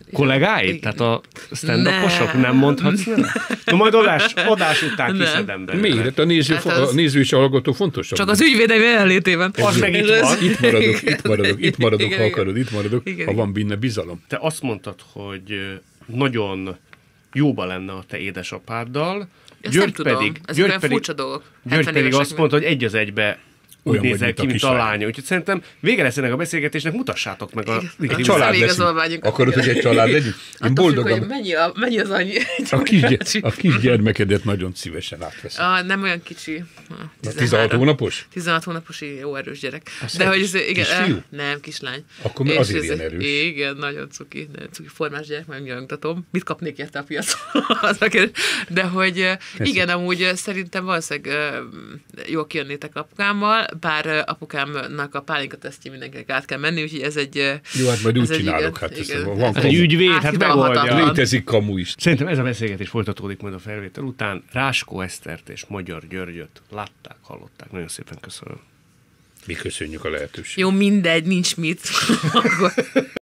Speaker 1: Kollégáid?
Speaker 2: Igen.
Speaker 1: Tehát a stand-uposok? Nem mondhatsz nem? Na majd adás után kiszedem belőle.
Speaker 3: Miért? Hát a néző és a hallgató fontosabb.
Speaker 2: Csak az ügyvédem jelenlétében.
Speaker 1: Az meg itt van.
Speaker 3: Itt maradok,
Speaker 2: Igen,
Speaker 3: ha
Speaker 2: igen.
Speaker 3: akarod, itt maradok,
Speaker 2: Igen,
Speaker 3: ha
Speaker 2: igen.
Speaker 3: van benne bizalom.
Speaker 1: Te azt mondtad, hogy nagyon jóba lenne a te édesapáddal.
Speaker 2: Ezt nem tudom. Ezek olyan furcsa dolgok.
Speaker 1: György
Speaker 2: 70
Speaker 1: pedig
Speaker 2: évesek
Speaker 1: azt mondta, hogy egy az egybe úgy
Speaker 3: Olyan vagy,
Speaker 1: nézel
Speaker 3: mint a
Speaker 1: ki, mint a
Speaker 3: kislány.
Speaker 1: lánya. Úgyhogy szerintem vége lesz ennek a beszélgetésnek, mutassátok meg a...
Speaker 3: Egy család
Speaker 2: Személyigazolványunk.
Speaker 3: leszünk. Akarod, hogy egy család legyünk? Én
Speaker 2: Attól függ, hogy
Speaker 3: boldogan
Speaker 2: mennyi az annyi.
Speaker 3: a kisgyermekedet nagyon szívesen átveszem.
Speaker 2: Nem olyan kicsi.
Speaker 3: 16 hónapos?
Speaker 2: 16 hónapos, jó erős gyerek. De hogy ez, igen,
Speaker 3: Kisfiú?
Speaker 2: nem, kislány.
Speaker 3: Akkor
Speaker 2: És
Speaker 3: azért
Speaker 2: ez-
Speaker 3: ilyen erős.
Speaker 2: Igen, nagyon cuki formás gyerek, majd megmutatom. Mit kapnék érte a piacon? Az a kérdés. De hogy igen, amúgy szerintem valószínűleg jól kijönnétek apukámmal, bár apukámnak a pálinka tesztje mindenkinek át kell menni, úgyhogy ez egy...
Speaker 3: Jó, hát majd úgy
Speaker 2: ez egy
Speaker 3: csinálok,
Speaker 2: igen,
Speaker 3: hát
Speaker 2: igen.
Speaker 3: ez van
Speaker 1: Hát egy ügyvéd, hát
Speaker 2: Áthidalhatatlan.
Speaker 1: megoldja.
Speaker 3: Létezik kamu is.
Speaker 1: Szerintem ez a beszélgetés folytatódik majd a felvétel után. Ráskó Esztert és Magyar Györgyöt látták, hallották. Nagyon szépen köszönöm.
Speaker 3: Mi köszönjük a lehetőséget.
Speaker 2: Jó, mindegy, nincs mit.